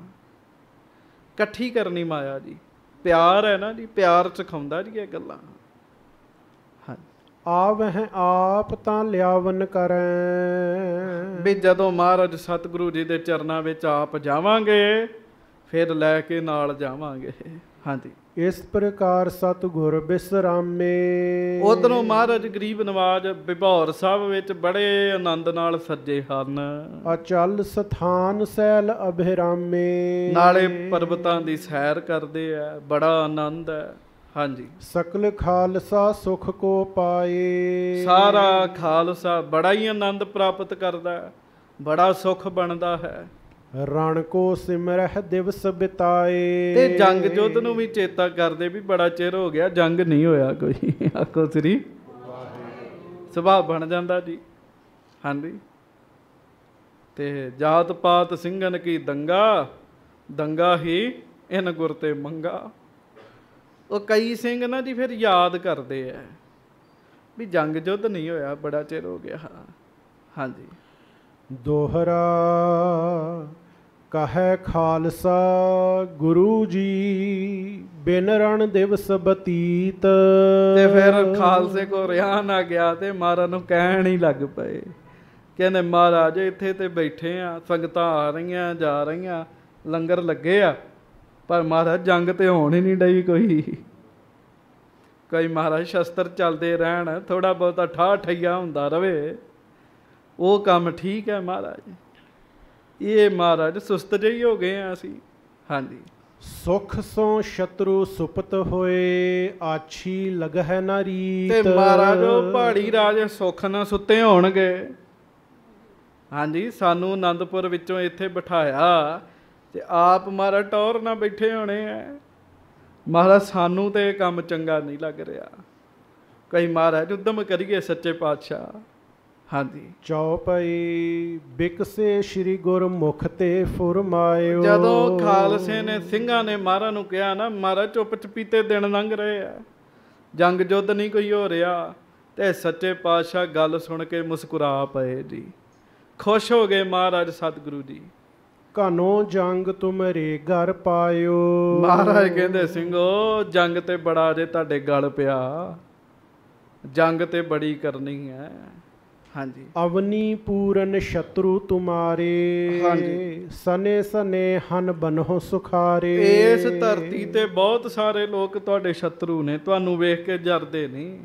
ਇਕੱਠੀ ਕਰਨੀ ਮਾਇਆ ਜੀ, ਪਿਆਰ ਹੈ ਨਾ ਜੀ, ਪਿਆਰ ਸਿਖਾਉਂਦਾ ਜੀ ਇਹ ਗੱਲਾਂ। ਹਾਂ, ਆਵਹਿ ਆਪ ਤਾਂ ਲਿਆਵਨ ਕਰੈ। ਵੀ ਜਦੋਂ ਮਹਾਰਾਜ ਸਤਿਗੁਰੂ ਜੀ ਦੇ ਚਰਨਾਂ ਵਿੱਚ ਆਪ ਜਾਵਾਂਗੇ ਫਿਰ ਲੈ ਕੇ ਨਾਲ ਜਾਵਾਂਗੇ। ਹਾਂਜੀ, ਇਸ ਪ੍ਰਕਾਰ ਸਤਿਗੁਰ ਬਿਸਰਾਮੇ। ਉਧਰੋਂ ਮਹਾਰਾਜ ਗਰੀਬ ਨਵਾਜ ਬਿਭੌਰ ਸਾਹਿਬ ਵਿੱਚ ਬੜੇ ਆਨੰਦ ਨਾਲ ਸੱਜੇ ਹਨ। ਅਚਲ ਸਥਾਨ ਸੈਲ ਅਭਿਰਾਮੇ। ਨਾਲੇ ਪਰਬਤਾਂ ਦੀ ਸੈਰ ਕਰਦੇ ਆ, ਬੜਾ ਆਨੰਦ ਹੈ। ਹਾਂਜੀ, ਸਕਲ ਖਾਲਸਾ ਸੁਖ ਕੋ ਪਾਏ। ਸਾਰਾ ਖਾਲਸਾ ਬੜਾ ਹੀ ਆਨੰਦ ਪ੍ਰਾਪਤ ਕਰਦਾ ਹੈ, ਬੜਾ ਸੁਖ ਬਣਦਾ ਹੈ। ਰਣ ਕੋ ਸਿਮਰਹਿ ਦਿਵਸ ਬਿਤਾਏ। ਤੇ ਜੰਗ ਯੁੱਧ ਨੂੰ ਵੀ ਚੇਤਾ ਕਰਦੇ ਵੀ ਬੜਾ ਚਿਰ ਹੋ ਗਿਆ ਜੰਗ ਨਹੀਂ ਹੋਇਆ ਕੋਈ। ਆਖੋ ਸ੍ਰੀ ਸੁਭਾਅ ਬਣ ਜਾਂਦਾ ਜੀ। ਹਾਂਜੀ, ਤੇ ਜਾਤ ਪਾਤ ਸਿੰਘਨ ਕੀ ਦੰਗਾ ਹੀ ਇਨ ਗੁਰ ਤੇ ਮੰਗਾ। ਉਹ ਕਈ ਸਿੰਘ ਨਾ ਜੀ ਫਿਰ ਯਾਦ ਕਰਦੇ ਆ ਵੀ ਜੰਗ ਯੁੱਧ ਨਹੀਂ ਹੋਇਆ, ਬੜਾ ਚਿਰ ਹੋ ਗਿਆ। ਹਾਂਜੀ, ਦੋਹਰਾ ਕਹੈ ਖਾਲਸਾ ਗੁਰੂ ਜੀ ਬਿਨ ਰਣ ਦਿਵਸ ਬਤੀਤ। ਤੇ ਫਿਰ ਖਾਲਸੇ ਕੋ ਰਿਹਾ ਨਾ ਗਿਆ ਤੇ ਮਹਾਰਾਜ ਨੂੰ ਕਹਿਣ ਹੀ ਲੱਗ ਪਏ, ਕਹਿੰਦੇ ਮਹਾਰਾਜ ਇੱਥੇ ਤੇ ਬੈਠੇ ਆ, ਸੰਗਤਾਂ ਆ ਰਹੀਆਂ ਜਾ ਰਹੀਆਂ, ਲੰਗਰ ਲੱਗੇ ਆ, ਪਰ ਮਹਾਰਾਜ ਜੰਗ ਤੇ ਹੋਣ ਹੀ ਨਹੀਂ ਡਈ ਕੋਈ ਮਹਾਰਾਜ ਸ਼ਸਤਰ ਚੱਲਦੇ ਰਹਿਣ, ਥੋੜਾ ਬਹੁਤਾ ਠਾਹ ਠਈਆ ਹੁੰਦਾ ਰਵੇ, ਉਹ ਕੰਮ ਠੀਕ ਹੈ ਮਹਾਰਾਜ। ਇਹ ਮਹਾਰਾਜ ਸੁਸਤ ਜਿਹੀ ਹੋ ਗਏ ਆ ਅਸੀਂ। ਹਾਂਜੀ, ਸੁਖ ਸੋ ਸ਼ਤਰੂ ਸੁਪਤ ਹੋਏ ਆਛੀ ਲਗਹਿ ਨਾ ਰੀਤ। ਤੇ ਮਹਾਰਾਜ ਉਹ ਪਹਾੜੀ ਰਾਜੇ ਸੁੱਖ ਨਾਲ ਸੁੱਤੇ ਹੋਣਗੇ। ਹਾਂਜੀ, ਸਾਨੂੰ ਆਨੰਦਪੁਰ ਵਿੱਚੋਂ ਇੱਥੇ ਬਿਠਾਇਆ ਤੇ ਆਪ ਮਹਾਰਾਜ ਟੌਰ ਨਾਲ ਬੈਠੇ ਹੋਣੇ ਆ। ਮਹਾਰਾਜ ਸਾਨੂੰ ਤੇ ਇਹ ਕੰਮ ਚੰਗਾ ਨਹੀਂ ਲੱਗ ਰਿਹਾ। ਕਈ ਮਹਾਰਾਜ ਉਦਮ ਕਰੀਏ ਸੱਚੇ ਪਾਤਸ਼ਾਹ। ਹਾਂਜੀ, ਚੌਪਈ ਬਿਕਸੇ ਸ੍ਰੀ ਗੁਰਮੁਖ ਤੇ ਫੁਰਮਾਇਓ। ਜਦੋਂ ਖਾਲਸੇ ਨੇ ਸਿੰਘਾਂ ਨੇ ਮਹਾਰਾਜ ਨੂੰ ਕਿਹਾ ਨਾ, ਮਹਾਰਾਜ ਚੁੱਪ ਚਪੀਤੇ ਦਿਨ ਲੰਘ ਰਹੇ ਆ, ਜੰਗ ਯੁੱਧ ਨਹੀਂ ਕੋਈ ਹੋ ਰਿਹਾ, ਤੇ ਸੱਚੇ ਪਾਤਸ਼ਾਹ ਗੱਲ ਸੁਣ ਕੇ ਮੁਸਕਰਾ ਪਏ ਜੀ, ਖੁਸ਼ ਹੋ ਗਏ ਮਹਾਰਾਜ ਸਤਿਗੁਰੂ ਜੀ। ਘਨੋ ਜੰਗ ਤੁਮਰੇ ਘਰ ਪਾਇਓ। ਮਹਾਰਾਜ ਕਹਿੰਦੇ ਸਿੰਘੋ ਜੰਗ ਤੇ ਬੜਾ ਜੇ ਤੁਹਾਡੇ ਗਲ ਪਿਆ, ਜੰਗ ਤੇ ਬੜੀ ਕਰਨੀ ਹੈ। ਹਾਂਜੀ, ਅਵਨੀ ਪੂਰਨ ਸ਼ਤਰੂ ਤੁਮਾਰੇ। ਹਾਂਜੀ, ਸਨੇ ਸਨੇ ਹਨ ਬਨਹੁ ਸੁਖਾਰੇ। ਇਸ ਧਰਤੀ ਤੇ ਬਹੁਤ ਸਾਰੇ ਲੋਕ ਤੁਹਾਡੇ ਸ਼ਤਰੂ ਨੇ, ਤੁਹਾਨੂੰ ਵੇਖ ਕੇ ਜਰਦੇ ਨਹੀਂ।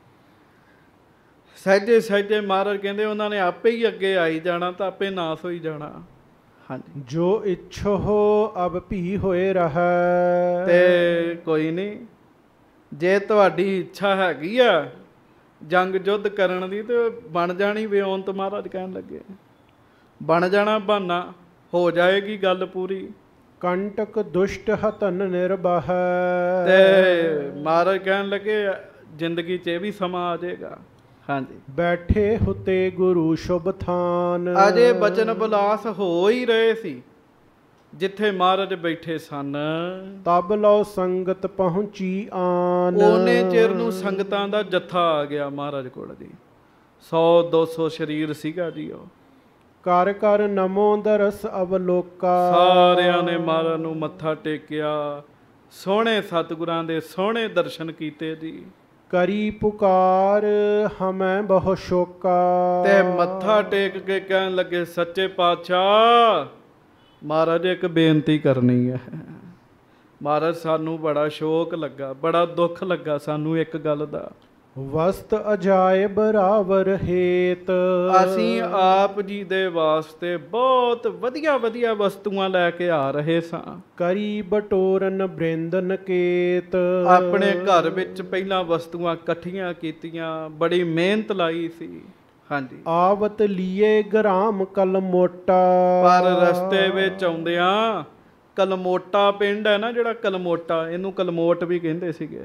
ਸਹਿਜੇ ਸਹਿਜੇ ਮਹਾਰਾਜ ਕਹਿੰਦੇ ਉਹਨਾਂ ਨੇ ਆਪੇ ਹੀ ਅੱਗੇ ਆਈ ਜਾਣਾ ਤਾਂ ਆਪੇ ਨਾਸ ਹੋਈ ਜਾਣਾ। ਹਾਂਜੀ, ਜੋ ਇੱਛੋ ਹੋ ਅਬ ਭੀ ਹੋਏ ਰਹੈ। ਤੇ ਕੋਈ ਨਹੀਂ, ਜੇ ਤੁਹਾਡੀ ਇੱਛਾ ਹੈਗੀ ਆ ਜੰਗ ਯੁੱਧ ਕਰਨ ਦੀ ਤੇ ਬਣ ਜਾਣੀ ਵਿਉਂਤ। ਮਹਾਰਾਜ ਕਹਿਣ ਲੱਗੇ ਬਣ ਜਾਣਾ ਬਹਾਨਾ, ਹੋ ਜਾਏਗੀ ਗੱਲ ਪੂਰੀ। ਕੰਟਕ ਦੁਸ਼ਟ ਹਤਨ ਨਿਰਬਾਹ। ਤੇ ਮਹਾਰਾਜ ਕਹਿਣ ਲੱਗੇ ਜ਼ਿੰਦਗੀ 'ਚ ਇਹ ਵੀ ਸਮਾਂ ਆ ਜਾਏਗਾ। ਹਾਂਜੀ, ਬੈਠੇ ਹੁਤੇ ਗੁਰੂ ਸ਼ੁਭ ਥਾਨ। ਅਜੇ ਬਚਨ ਬੁਲਾਸ ਹੋ ਹੀ ਰਹੇ ਸੀ ਜਿੱਥੇ ਮਹਾਰਾਜ ਬੈਠੇ ਸਨ। ਤਬ ਲਓ ਸੰਗਤ ਪਹੁੰਚੀ ਆਨ। ਉਹਨੇ ਚਿਰ ਨੂੰ ਸੰਗਤਾਂ ਦਾ ਜੱਥਾ ਆ ਗਿਆ ਮਹਾਰਾਜ ਕੋਲ ਜੀ। 100-200 ਸਰੀਰ ਸੀਗਾ ਜੀ। ਉਹ ਕਰ ਕਰ ਨਮੋ ਦਰਸ ਅਵਲੋਕਾ। ਸਾਰਿਆਂ ਨੇ ਮਹਾਰਾਜ ਨੂੰ ਮੱਥਾ ਟੇਕਿਆ, ਸੋਹਣੇ ਸਤਿਗੁਰਾਂ ਦੇ ਸੋਹਣੇ ਦਰਸ਼ਨ ਕੀਤੇ ਜੀ। ਕਰੀ ਪੁਕਾਰ ਹਮੈ ਬਹੁ ਸ਼ੋਕਾ। ਤੇ ਮੱਥਾ ਟੇਕ ਕੇ ਕਹਿਣ ਲੱਗੇ ਸੱਚੇ ਪਾਤਸ਼ਾਹ ਮਹਾਰਾਜ ਇੱਕ ਬੇਨਤੀ ਕਰਨੀ ਹੈ। ਮਹਾਰਾਜ ਸਾਨੂੰ ਬੜਾ ਸ਼ੋਕ ਲੱਗਾ, ਬੜਾ ਦੁੱਖ ਲੱਗਾ ਸਾਨੂੰ ਇੱਕ ਗੱਲ ਦਾ। ਵਸਤ ਅਜਾਇਬ ਰਾਵਰ ਹੇਤ। ਅਸੀਂ ਆਪ ਜੀ ਦੇ ਵਾਸਤੇ ਬਹੁਤ ਵਧੀਆ ਵਧੀਆ ਵਸਤੂਆਂ ਲੈ ਕੇ ਆ ਰਹੇ ਸਾਂ। ਕਰੀ ਬਟੋਰਨ ਬ੍ਰਿੰਦਨ ਕੇਤ। ਆਪਣੇ ਘਰ ਵਿੱਚ ਪਹਿਲਾਂ ਵਸਤੂਆਂ ਇਕੱਠੀਆਂ ਕੀਤੀਆਂ, ਬੜੀ ਮਿਹਨਤ ਲਾਈ ਸੀ। ਹਾਂਜੀ। ਆਵਤ ਲੀਏ ਗ੍ਰਾਮ ਕਲਮੋਟਾ। ਪਰ ਰਸਤੇ ਵਿੱਚ ਆਉਂਦਿਆਂ ਕਲਮੋਟਾ ਪਿੰਡ ਹੈ ਨਾ ਜਿਹੜਾ ਕਲਮੋਟਾ, ਇਹਨੂੰ ਕਲਮੋਟ ਵੀ ਕਹਿੰਦੇ ਸੀਗੇ,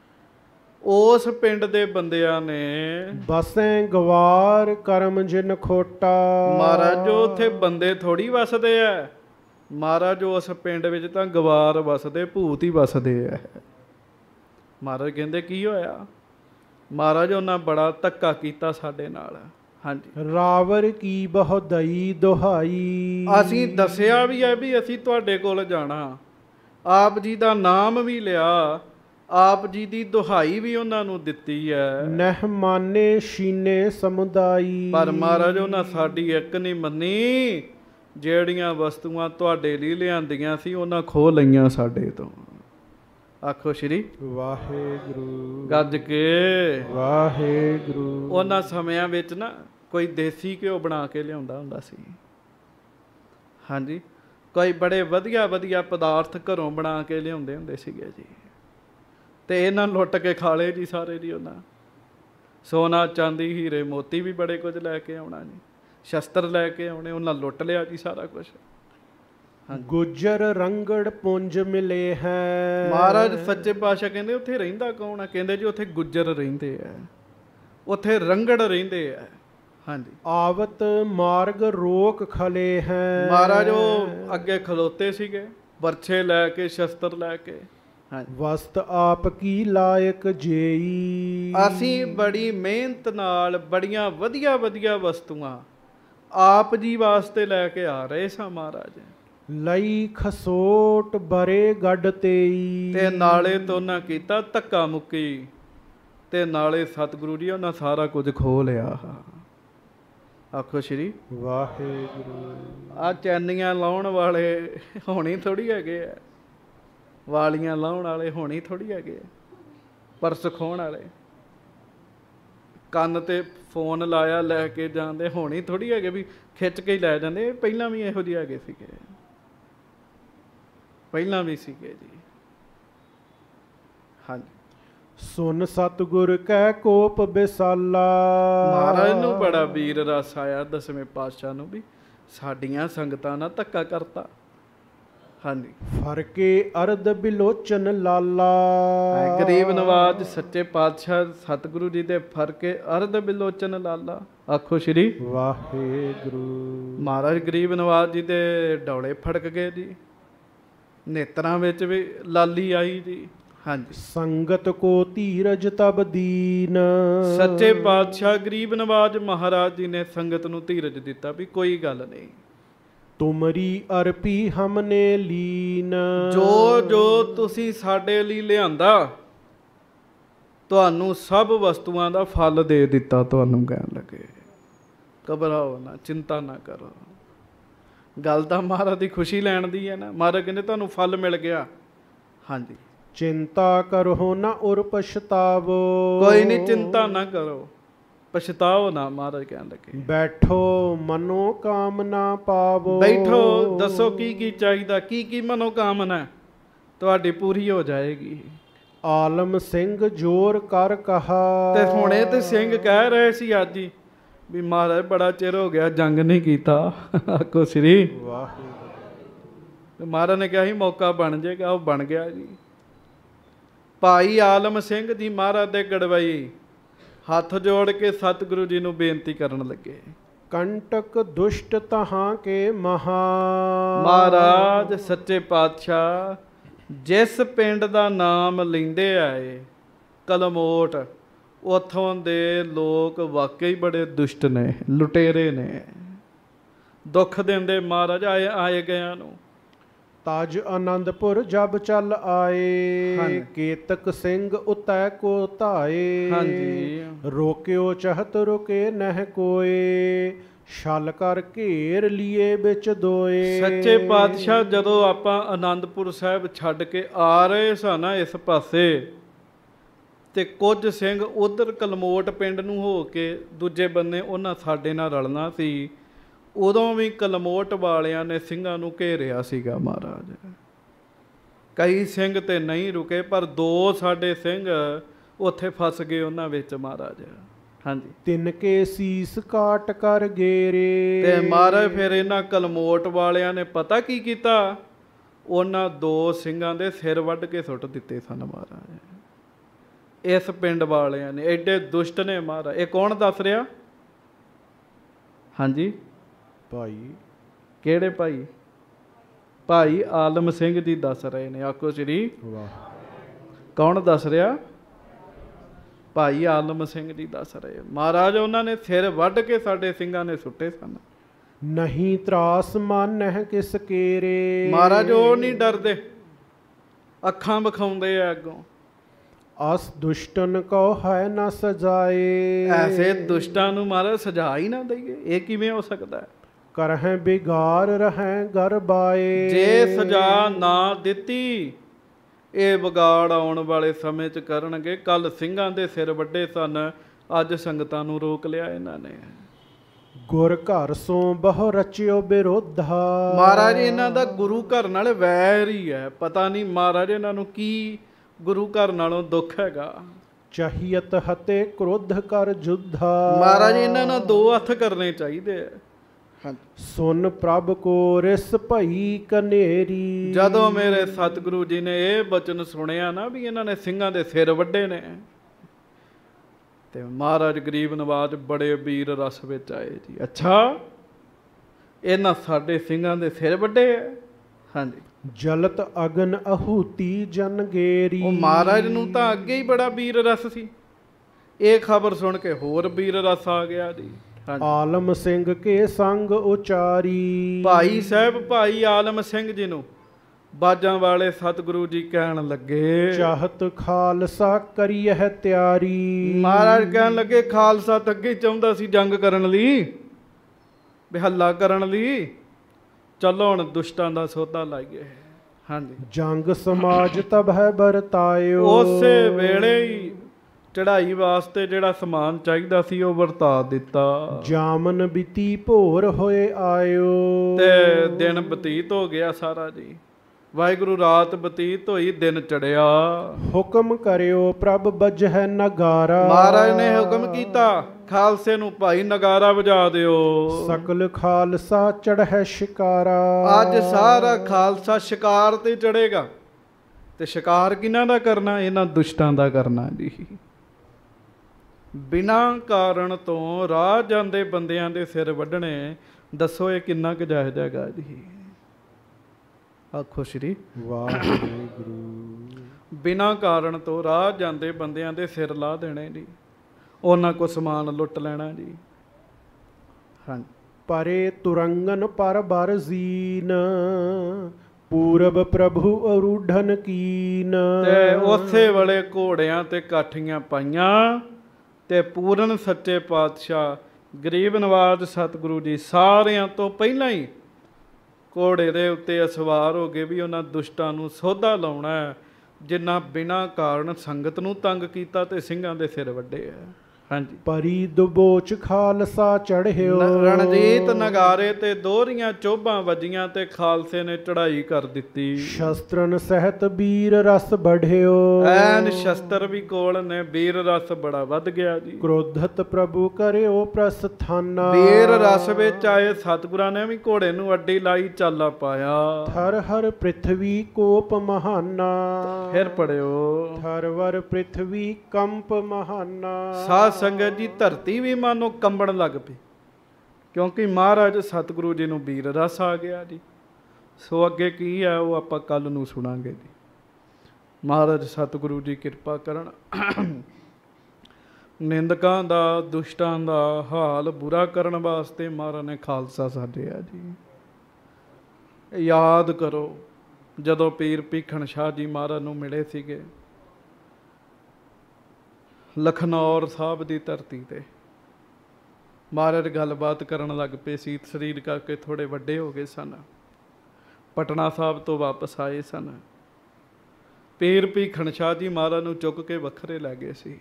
ਉਸ ਪਿੰਡ ਦੇ ਬੰਦਿਆਂ ਨੇ ਬਸੈ ਗਵਾਰ ਕਰਮ ਜਿਨ ਖੋਟਾ। ਮਹਾਰਾਜ ਜੋ ਉੱਥੇ ਬੰਦੇ ਥੋੜੀ ਵਸਦੇ ਆ ਮਹਾਰਾਜ, ਉਸ ਪਿੰਡ ਵਿੱਚ ਤਾਂ ਗਵਾਰ ਵਸਦੇ, ਭੂਤ ਹੀ ਵਸਦੇ ਆ। ਮਹਾਰਾਜ ਕਹਿੰਦੇ ਕੀ ਹੋਇਆ? ਮਹਾਰਾਜ ਉਹਨਾਂ ਬੜਾ ਧੱਕਾ ਕੀਤਾ ਸਾਡੇ ਨਾਲ। ਹਾਂਜੀ। ਰਾਵਰ ਕੀ ਬਹੁਦਈ ਦੁਹਾਈ। ਅਸੀਂ ਦੱਸਿਆ ਵੀ ਹੈ ਵੀ ਅਸੀਂ ਤੁਹਾਡੇ ਕੋਲ ਜਾਣਾ, ਆਪ ਜੀ ਦਾ ਨਾਮ ਵੀ ਲਿਆ, ਆਪ ਜੀ ਦੀ ਦੁਹਾਈ ਵੀ ਉਹਨਾਂ ਨੂੰ ਦਿੱਤੀ ਹੈ, ਨਹਿਮਾਨੇ ਸ਼ੀਨੇ ਸਮੁਦਾਈ। ਪਰ ਮਹਾਰਾਜ ਉਹਨਾਂ ਸਾਡੀ ਇੱਕ ਨਹੀਂ ਮੰਨੀ। ਜਿਹੜੀਆਂ ਵਸਤੂਆਂ ਤੁਹਾਡੇ ਲਈ ਲਿਆਂਦੀਆਂ ਸੀ ਉਹਨਾਂ ਖੋਹ ਲਈਆਂ ਸਾਡੇ ਤੋਂ। ਆਖੋ ਸ਼੍ਰੀ ਵਾਹਿਗੁਰੂ। ਗੱਜ ਕੇ ਵਾਹਿਗੁਰੂ। ਉਹਨਾਂ ਸਮਿਆਂ ਵਿੱਚ ਨਾ ਕੋਈ ਦੇਸੀ ਘਿਓ ਬਣਾ ਕੇ ਲਿਆਉਂਦਾ ਹੁੰਦਾ ਸੀ। ਹਾਂਜੀ। ਕੋਈ ਬੜੇ ਵਧੀਆ ਵਧੀਆ ਪਦਾਰਥ ਘਰੋਂ ਬਣਾ ਕੇ ਲਿਆਉਂਦੇ ਹੁੰਦੇ ਸੀਗੇ ਜੀ, ਤੇ ਇਹਨਾਂ ਲੁੱਟ ਕੇ ਖਾ ਲਏ ਜੀ ਸਾਰੇ ਜੀ। ਉਹਨਾਂ ਸੋਨਾ ਚਾਂਦੀ ਹੀਰੇ ਮੋਤੀ ਵੀ ਬੜੇ ਕੁਝ ਲੈ ਕੇ ਆਉਣਾ ਜੀ, ਸ਼ਸਤਰ ਲੈ ਕੇ ਆਉਣੇ, ਉਹਨਾਂ ਲੁੱਟ ਲਿਆ ਜੀ ਸਾਰਾ ਕੁਝ। ਗੁੱਜਰ ਰੰਗੜ ਪੁੰਜ ਮਿਲੇ ਹੈ। ਮਹਾਰਾਜ ਸੱਚੇ ਪਾਤਸ਼ਾਹ ਕਹਿੰਦੇ ਉੱਥੇ ਰਹਿੰਦਾ ਕੌਣ ਆ? ਕਹਿੰਦੇ ਜੀ ਉੱਥੇ ਗੁੱਜਰ ਰਹਿੰਦੇ ਆ, ਉੱਥੇ ਰੰਗੜ ਰਹਿੰਦੇ ਆ। ਹਾਂਜੀ। ਆਵਤ ਮਾਰਗ ਰੋਕ ਖਲੇ ਹੈ। ਮਹਾਰਾਜ ਉਹ ਅੱਗੇ ਖਲੋਤੇ ਸੀਗੇ, ਵਰਛੇ ਲੈ ਕੇ, ਸ਼ਸਤਰ ਲੈ ਕੇ। ਹਾਂਜੀ। ਵਸਤ ਆਪ ਕੀ ਲਾਇਕ ਜੇਈ। ਅਸੀਂ ਬੜੀ ਮਿਹਨਤ ਨਾਲ ਬੜੀਆਂ ਵਧੀਆ ਵਧੀਆ ਵਸਤੂਆਂ ਆਪ ਜੀ ਵਾਸਤੇ ਲੈ ਕੇ ਆ ਰਹੇ ਸਾਂ ਮਹਾਰਾਜ। ਲਈ ਖਸੋਟ ਬਰੇ ਗੱਡ ਤੇਈ। ਤੇ ਨਾਲੇ ਤੋਂ ਉਹਨਾਂ ਕੀਤਾ ਧੱਕਾ ਮੁੱਕੀ, ਤੇ ਨਾਲੇ ਸਤਿਗੁਰੂ ਜੀ ਉਹਨਾਂ ਸਾਰਾ ਕੁਝ ਖੋਹ ਲਿਆ। ਆਖੋ ਸ਼੍ਰੀ ਵਾਹਿਗੁਰੂ। ਆ ਚੈਨੀਆਂ ਲਾਉਣ ਵਾਲੇ ਹੋਣੀ ਥੋੜੀ ਹੈਗੇ ਆ, ਵਾਲੀਆਂ ਲਾਉਣ ਵਾਲੇ ਹੋਣੀ ਥੋੜੀ ਹੈਗੇ ਆ, ਪਰਸ ਖੋਹਣ ਵਾਲੇ, ਕੰਨ ਤੇ ਫੋਨ ਲਾਇਆ ਲੈ ਕੇ ਜਾਂਦੇ ਹੋਣੀ ਥੋੜੀ ਹੈਗੇ ਵੀ ਖਿੱਚ ਕੇ ਹੀ ਲੈ ਜਾਂਦੇ। ਪਹਿਲਾਂ ਵੀ ਇਹੋ ਜਿਹੇ ਹੈਗੇ ਸੀਗੇ, ਪਹਿਲਾਂ ਵੀ ਸੀਗੇ ਜੀ। ਹਾਂਜੀ। ਸੁਨ ਸਤਿਗੁਰ ਕੈ ਕੋਪ ਬਿਸਾਲਾ। ਮਹਾਰਾਜ ਨੂੰ ਬੜਾ ਵੀਰ ਰਸ ਆਇਆ ਦਸਵੇਂ ਪਾਤਸ਼ਾਹ ਨੂੰ ਵੀ ਸਾਡੀਆਂ ਸੰਗਤਾਂ ਨਾਲ ਧੱਕਾ ਕਰਤਾ। ਹਾਂਜੀ। ਫਰਕੇ ਅਰਧ ਬਿਲੋਚਨ ਲਾਲਾ। ਗਰੀਬ ਨਵਾਜ ਸੱਚੇ ਪਾਤਸ਼ਾਹ ਸਤਿਗੁਰੂ ਜੀ ਦੇ ਫਰਕੇ ਅਰਧ ਬਿਲੋਚਨ ਲਾਲਾ। ਆਖੋ ਸ਼੍ਰੀ ਵਾਹਿਗੁਰੂ। ਮਹਾਰਾਜ ਗਰੀਬ ਨਵਾਜ ਜੀ ਦੇ ਡੌਲੇ ਫੜਕ ਗਏ ਜੀ, ਨੇਤਰਾਂ ਵਿੱਚ ਵੀ ਲਾਲੀ ਆਈ ਜੀ। ਹਾਂਜੀ। ਸੰਗਤ ਕੋ ਧੀਰਜ ਤਬ ਦੀਨ। ਸੱਚੇ ਪਾਤਸ਼ਾਹ ਗਰੀਬ ਨਵਾਜ ਮਹਾਰਾਜ ਜੀ ਨੇ ਸੰਗਤ ਨੂੰ ਧੀਰਜ ਦਿੱਤਾ ਵੀ ਕੋਈ ਗੱਲ ਨਹੀਂ, ਤੁਮਰੀ ਅਰਪੀ ਹਮਨੇ ਲੀਨ। ਜੋ ਜੋ ਤੁਸੀਂ ਸਾਡੇ ਲਈ ਲਿਆਂਦਾ ਤੁਹਾਨੂੰ ਸਭ ਵਸਤੂਆਂ ਦਾ ਫਲ ਦੇ ਦਿੱਤਾ। ਤੁਹਾਨੂੰ ਕਹਿਣ ਲੱਗੇ ਘਬਰਾਓ ਨਾ, ਚਿੰਤਾ ਨਾ ਕਰੋ, ਗੱਲ ਤਾਂ ਮਹਾਰਾਜ ਦੀ ਖੁਸ਼ੀ ਲੈਣ ਦੀ ਹੈ ਨਾ। ਮਹਾਰਾਜ ਕਹਿੰਦੇ ਤੁਹਾਨੂੰ ਫਲ ਮਿਲ ਗਿਆ। ਹਾਂਜੀ। ਚਿੰਤਾ ਕਰੋ ਨਾ ਉਰ ਪਛਤਾਵੋ। ਕੋਈ ਨਹੀਂ, ਚਿੰਤਾ ਨਾ ਕਰੋ, ਪਛਤਾਓ ਨਾ। ਮਹਾਰਾਜ ਕਹਿਣ ਲੱਗੇ ਬੈਠੋ ਮਨੋ ਕਾਮਨਾ ਪਾਵੋ। ਬੈਠੋ, ਦੱਸੋ ਕੀ ਕੀ ਚਾਹੀਦਾ, ਕੀ ਕੀ ਮਨੋ ਕਾਮਨਾ ਤੁਹਾਡੀ ਪੂਰੀ ਹੋ ਜਾਏਗੀ। ਆਲਮ ਸਿੰਘ ਜੋਰ ਕਰ ਕਹਾ। ਤੇ ਹੁਣੇ ਤੇ ਸਿੰਘ ਕਹਿ ਰਹੇ ਸੀ ਅੱਜ ਹੀ ਵੀ ਮਹਾਰਾਜ ਬੜਾ ਚਿਰ ਹੋ ਗਿਆ ਜੰਗ ਨਹੀਂ ਕੀਤਾ। ਆਖੋ ਸ੍ਰੀ ਵਾਹਿਗੁਰੂ। ਤੇ ਮਹਾਰਾਜ ਨੇ ਕਿਹਾ ਸੀ ਮੌਕਾ ਬਣ ਜਾਏਗਾ, ਉਹ ਬਣ ਗਿਆ ਜੀ। ਭਾਈ ਆਲਮ ਸਿੰਘ ਜੀ ਮਹਾਰਾਜ ਦੇ ਗੜਵਈ ਹੱਥ ਜੋੜ ਕੇ ਸਤਿਗੁਰੂ ਜੀ ਨੂੰ ਬੇਨਤੀ ਕਰਨ ਲੱਗੇ। ਕੰਟਕ ਦੁਸ਼ਟ ਤਹਾਂ ਕੇ ਮਹਾ। ਮਹਾਰਾਜ ਸੱਚੇ ਪਾਤਸ਼ਾਹ ਜਿਸ ਪਿੰਡ ਦਾ ਨਾਮ ਲੈਂਦੇ ਆਏ ਕਲਮੋਟ, ਉੱਥੋਂ ਦੇ ਲੋਕ ਵਾਕਈ ਬੜੇ ਦੁਸ਼ਟ ਨੇ, ਲੁਟੇਰੇ ਨੇ, ਦੁੱਖ ਦਿੰਦੇ ਮਹਾਰਾਜ ਆਏ ਗਿਆਂ ਨੂੰ। ਤਜ ਆਨੰਦਪੁਰ ਜਬ ਚੱਲ ਆਏ। ਕੇਤਕ ਸਿੰਘ ਉਤੈ ਕੋ ਧਾਏ। ਹਾਂਜੀ। ਰੋਕਿਓ ਚਹਤ ਰੁਕੇ ਨਹਿ ਕੋਏ। ਛਲ ਕਰ ਘੇਰ ਲੀਏ ਵਿੱਚ ਦੋਏ। ਸੱਚੇ ਪਾਤਸ਼ਾਹ ਜਦੋਂ ਆਪਾਂ ਆਨੰਦਪੁਰ ਸਾਹਿਬ ਛੱਡ ਕੇ ਆ ਰਹੇ ਸਾਂ ਨਾ ਇਸ ਪਾਸੇ, ਤੇ ਕੁਝ ਸਿੰਘ ਉਧਰ ਕਲਮੋਟ ਪਿੰਡ ਨੂੰ ਹੋ ਕੇ ਦੂਜੇ ਬੰਨੇ ਉਹਨਾਂ ਸਾਡੇ ਨਾਲ ਰਲਣਾ ਸੀ। ਉਦੋਂ ਵੀ ਕਲਮੋਟ ਵਾਲਿਆਂ ਨੇ ਸਿੰਘਾਂ ਨੂੰ ਘੇਰਿਆ ਸੀਗਾ ਮਹਾਰਾਜ। ਕਈ ਸਿੰਘ ਤੇ ਨਹੀਂ ਰੁਕੇ, ਪਰ 2 ਸਾਡੇ ਸਿੰਘ ਉੱਥੇ ਫਸ ਗਏ ਉਹਨਾਂ ਵਿੱਚ ਮਹਾਰਾਜ। ਹਾਂਜੀ। ਤਿੰਨ ਕੇ ਸੀਸ ਕਾਟ ਕਰ ਗੇਰੇ। ਤੇ ਮਹਾਰਾਜ ਫਿਰ ਇਹਨਾਂ ਕਲਮੋਟ ਵਾਲਿਆਂ ਨੇ ਪਤਾ ਕੀ ਕੀਤਾ, ਉਹਨਾਂ 2 ਸਿੰਘਾਂ ਦੇ ਸਿਰ ਵੱਢ ਕੇ ਸੁੱਟ ਦਿੱਤੇ ਸਨ ਮਹਾਰਾਜ। ਇਸ ਪਿੰਡ ਵਾਲਿਆਂ ਨੇ, ਐਡੇ ਦੁਸ਼ਟ ਨੇ ਮਹਾਰਾਜ। ਇਹ ਕੌਣ ਦੱਸ ਰਿਹਾ? ਹਾਂਜੀ ਭਾਈ ਕਿਹੜੇ ਭਾਈ? ਭਾਈ ਆਲਮ ਸਿੰਘ ਜੀ ਦੱਸ ਰਹੇ ਨੇ। ਆਖੋ ਸ੍ਰੀ ਵਾਹ। ਕੌਣ ਦੱਸ ਰਿਹਾ? ਭਾਈ ਆਲਮ ਸਿੰਘ ਜੀ ਦੱਸ ਰਹੇ। ਮਹਾਰਾਜ ਉਹਨਾਂ ਨੇ ਸਿਰ ਵੱਢ ਕੇ ਸਾਡੇ ਸਿੰਘਾਂ ਨੇ ਸੁੱਟੇ ਸਨ। ਨਹੀਂ ਤਰਾਸ ਮਾਨਹਿ ਕਿਸ ਕੇਰੇ। ਮਹਾਰਾਜ ਉਹ ਨਹੀਂ ਡਰਦੇ, ਅੱਖਾਂ ਵਿਖਾਉਂਦੇ ਆ ਅੱਗੋਂ। ਅਸ ਦੁਸ਼ਟਨ ਕੋ ਹੈ ਨਾ ਸਜਾਏ। ਐਸੇ ਦੁਸ਼ਟਾਂ ਨੂੰ ਮਹਾਰਾਜ ਸਜ਼ਾ ਹੀ ਨਾ ਦਈਏ, ਇਹ ਕਿਵੇਂ ਹੋ ਸਕਦਾ ਹੈ? ਕਰਹਿ ਬਿਗਾਰ ਰਹਿ ਗਰਬਾਏ। ਜੇ ਸਜ਼ਾ ਨਾ ਦਿੱਤੀ, ਇਹ ਵਿਗਾੜ ਆਉਣ ਵਾਲੇ ਸਮੇਂ 'ਚ ਕਰਨਗੇ। ਕੱਲ ਸਿੰਘਾਂ ਦੇ ਸਿਰ ਵੱਡੇ ਸਨ, ਅੱਜ ਸੰਗਤਾਂ ਨੂੰ ਰੋਕ ਲਿਆ ਇਹਨਾਂ ਨੇ। ਗੁਰ ਘਰ ਸੋ ਬਹੁ ਰਚਿਓ ਵਿਰੋਧਾ। ਮਹਾਰਾਜ ਇਹਨਾਂ ਦਾ ਗੁਰੂ ਘਰ ਨਾਲ ਵੈਰ ਹੀ ਹੈ। ਪਤਾ ਨਹੀਂ ਮਹਾਰਾਜ ਇਹਨਾਂ ਨੂੰ ਕੀ ਗੁਰੂ ਘਰ ਨਾਲੋਂ ਦੁੱਖ ਹੈਗਾ। ਚਾਹੀਅਤ ਹਤੇ ਕ੍ਰੋਧ ਕਰ ਜੁਧਾ। ਮਹਾਰਾਜ ਇਹਨਾਂ ਨਾਲ 2 ਹੱਥ ਕਰਨੇ ਚਾਹੀਦੇ ਆ। ਸੁਨ ਪ੍ਰਭ ਕੋ ਰਿਸ ਭਈ ਕਨੇਰੀ। ਜਦੋਂ ਮੇਰੇ ਸਤਿਗੁਰੂ ਜੀ ਨੇ ਇਹ ਬਚਨ ਸੁਣਿਆ ਨਾ ਵੀ ਇਹਨਾਂ ਨੇ ਸਿੰਘਾਂ ਦੇ ਸਿਰ ਵੱਡੇ ਨੇ, ਤੇ ਮਹਾਰਾਜ ਗਰੀਬ ਨਵਾਜ ਬੜੇ ਵੀਰ ਰਸ ਵਿੱਚ ਆਏ ਜੀ। ਅੱਛਾ, ਇਹਨਾਂ ਸਾਡੇ ਸਿੰਘਾਂ ਦੇ ਸਿਰ ਵੱਡੇ ਆ? ਹਾਂਜੀ। ਜਲਤ ਅਗਨ ਅਹੂਤੀ ਜਨ ਗੇਰੀ। ਉਹ ਮਹਾਰਾਜ ਨੂੰ ਤਾਂ ਅੱਗੇ ਹੀ ਬੜਾ ਵੀਰ ਰਸ ਸੀ, ਇਹ ਖਬਰ ਸੁਣ ਕੇ ਹੋਰ ਵੀਰ ਰਸ ਆ ਗਿਆ ਜੀ। ਆਲਮ ਸਿੰਘ ਕੇ ਸੰਗ ਉਚਾਰੀ। ਭਾਈ ਸਾਹਿਬ ਭਾਈ ਆਲਮ ਸਿੰਘ ਜੀ ਨੂੰ ਬਾਜਾਂ ਵਾਲੇ ਸਤਿਗੁਰੂ ਜੀ ਕਹਿਣ ਲੱਗੇ, ਚਾਹਤ ਖਾਲਸਾ ਕਰੀਐ ਤਿਆਰੀ। ਮਹਾਰਾਜ ਕਹਿਣ ਲੱਗੇ, ਖਾਲਸਾ ਤਾਂ ਅੱਗੇ ਚਾਹੁੰਦਾ ਸੀ ਜੰਗ ਕਰਨ ਲਈ, ਬਿਹੱਲਾ ਕਰਨ ਲਈ। ਚਲੋ ਹੁਣ ਦੁਸ਼ਟਾਂ ਦਾ ਸੌਦਾ ਲਾਈਏ। ਹਾਂਜੀ। ਜੰਗ ਸਮਾਜ ਤਬਹਿ ਵਰਤਾਇਓ। ਉਸੇ ਵੇਲੇ ਹੀ ਚੜ੍ਹਾਈ ਵਾਸਤੇ ਜਿਹੜਾ ਸਮਾਨ ਚਾਹੀਦਾ ਸੀ ਉਹ ਵਰਤਾ ਦਿੱਤਾ। ਜਾਮਨ ਬਿਤੀ ਭੋਰ ਹੋਏ ਆਇਓ। ਤੇ ਦਿਨ ਬਤੀਤ ਹੋ ਗਿਆ ਸਾਰਾ ਜੀ। ਵਾਹਿਗੁਰੂ ਰਾਤ ਬਤੀਤ ਹੋਈ, ਦਿਨ ਚੜਿਆ। ਹੁਕਮ ਕਰਿਓ ਪ੍ਰਭ ਬਜਹਿ ਨਗਾਰਾ। ਮਹਾਰਾਜ ਨੇ ਹੁਕਮ ਕੀਤਾ, ਖਾਲਸੇ ਨੂੰ ਭਾਈ ਨਗਾਰਾ ਵਜਾ ਦਿਓ। ਸਕਲ ਖਾਲਸਾ ਚੜ੍ਹੈ ਸ਼ਿਕਾਰਾ। ਅੱਜ ਸਾਰਾ ਖਾਲਸਾ ਸ਼ਿਕਾਰ ਤੇ ਚੜੇਗਾ। ਤੇ ਸ਼ਿਕਾਰ ਕਿਹਨਾਂ ਦਾ ਕਰਨਾ? ਇਹਨਾਂ ਦੁਸ਼ਟਾਂ ਦਾ ਕਰਨਾ ਜੀ। ਬਿਨਾਂ ਕਾਰਨ ਤੋਂ ਰਾਹ ਜਾਂਦੇ ਬੰਦਿਆਂ ਦੇ ਸਿਰ ਵੱਢਣੇ, ਦੱਸੋ ਇਹ ਕਿੰਨਾ ਕੁ ਜਾਇਜ਼ ਹੈਗਾ ਜੀ? ਆਖੋ ਸ਼੍ਰੀ ਵਾਹਿਗੁਰੂ। ਬਿਨਾਂ ਕਾਰਨ ਤੋਂ ਰਾਹ ਜਾਂਦੇ ਬੰਦਿਆਂ ਦੇ ਸਿਰ ਲਾ ਦੇਣੇ ਜੀ, ਉਹਨਾਂ ਕੋ ਸਮਾਨ ਲੁੱਟ ਲੈਣਾ ਜੀ। ਹਾਂਜੀ। ਪਰੇ ਤੁਰੰਗਨ ਪਰ ਬਰ ਜ਼ੀਨ। ਪੂਰਬ ਪ੍ਰਭੂ ਅਰੂਢਨ ਕੀਨ। ਤੇ ਉਸੇ ਵੇਲੇ ਘੋੜਿਆਂ ਤੇ ਕਾਠੀਆਂ ਪਾਈਆਂ, ਤੇ ਪੂਰਨ ਸੱਚੇ ਪਾਤਸ਼ਾਹ ਗਰੀਬ ਨਵਾਜ ਸਤਿਗੁਰੂ ਜੀ ਸਾਰਿਆਂ ਤੋਂ ਪਹਿਲਾਂ ਹੀ ਘੋੜੇ ਦੇ ਉੱਤੇ ਅਸਵਾਰ ਹੋ ਗਏ ਵੀ ਉਹਨਾਂ ਦੁਸ਼ਟਾਂ ਨੂੰ ਸੋਧਾ ਲਾਉਣਾ ਹੈ, ਜਿਨ੍ਹਾਂ ਬਿਨਾਂ ਕਾਰਨ ਸੰਗਤ ਨੂੰ ਤੰਗ ਕੀਤਾ ਤੇ ਸਿੰਘਾਂ ਦੇ ਸਿਰ ਵੱਡੇ ਆ। ਹਾਂਜੀ। ਪਰੀ ਦੁਬੋਚ ਖਾਲਸਾ ਚੜ੍ਹਿਓ। ਰਣਜੀਤ ਨਗਾਰੇ ਤੇ ਦੋਹਰੀਆਂ ਚੋਭਾਂ ਵੱਜੀਆਂ ਤੇ ਖਾਲਸੇ ਨੇ ਚੜ੍ਹਾਈ ਕਰ ਦਿੱਤੀ। ਸ਼ਸਤਰਨ ਸਹਿਤ ਵੀਰ ਰਸ ਬੜਿਓ। ਐਨ ਸ਼ਸਤਰ ਵੀ ਕੋਲ ਨੇ, ਵੀਰ ਰਸ ਬੜਾ ਵੱਧ ਗਿਆ ਜੀ। ਕ੍ਰੋਧਤ ਪ੍ਰਭੂ ਕਰਿਓ ਪ੍ਰਸਥਾਨਾ। ਵੀਰ ਰਸ ਵਿੱਚ ਆਏ ਸਤਿਗੁਰਾਂ ਨੇ ਵੀ ਘੋੜੇ ਨੂੰ ਅੱਡੀ ਲਾਈ, ਚਾਲਾ ਪਾਇਆ। ਥਰ ਹਰ ਪ੍ਰਿਥਵੀ ਕੋਪ ਮਹਾਨਾ। ਫਿਰ ਪੜਿਓ, ਥਰ ਵਰ ਪ੍ਰਿਥਵੀ ਕੰਪ ਮਹਾਨਾ। ਸਾਧ ਸੰਗਤ ਜੀ ਧਰਤੀ ਵੀ ਮਾਨੋ ਕੰਬਣ ਲੱਗ ਪਈ, ਕਿਉਂਕਿ ਮਹਾਰਾਜ ਸਤਿਗੁਰੂ ਜੀ ਨੂੰ ਵੀਰ ਰਸ ਆ ਗਿਆ ਜੀ। ਸੋ ਅੱਗੇ ਕੀ ਹੈ ਉਹ ਆਪਾਂ ਕੱਲ ਨੂੰ ਸੁਣਾਂਗੇ ਜੀ। ਮਹਾਰਾਜ ਸਤਿਗੁਰੂ ਜੀ ਕਿਰਪਾ ਕਰਨ। ਨਿੰਦਕਾਂ ਦਾ, ਦੁਸ਼ਟਾਂ ਦਾ ਹਾਲ ਬੁਰਾ ਕਰਨ ਵਾਸਤੇ ਮਹਾਰਾਜ ਨੇ ਖਾਲਸਾ ਸਾਜਿਆ ਜੀ। ਯਾਦ ਕਰੋ ਜਦੋਂ ਪੀਰ ਭੀਖਣ ਸ਼ਾਹ ਜੀ ਮਹਾਰਾਜ ਨੂੰ ਮਿਲੇ ਸੀਗੇ ਲਖਨੌਰ ਸਾਹਿਬ ਦੀ ਧਰਤੀ ਤੇ, ਮਹਾਰਾਜ ਗੱਲਬਾਤ ਕਰਨ ਲੱਗ ਪਏ ਸੀ। ਸਰੀਰ ਕਰਕੇ ਥੋੜ੍ਹੇ ਵੱਡੇ ਹੋ ਗਏ ਸਨ, ਪਟਨਾ ਸਾਹਿਬ ਤੋਂ ਵਾਪਸ ਆਏ ਸਨ। ਪੀਰ ਭੀਖਣ ਸ਼ਾਹ ਜੀ ਮਹਾਰਾਜ ਨੂੰ ਚੁੱਕ ਕੇ ਵੱਖਰੇ ਲੈ ਗਏ ਸੀ।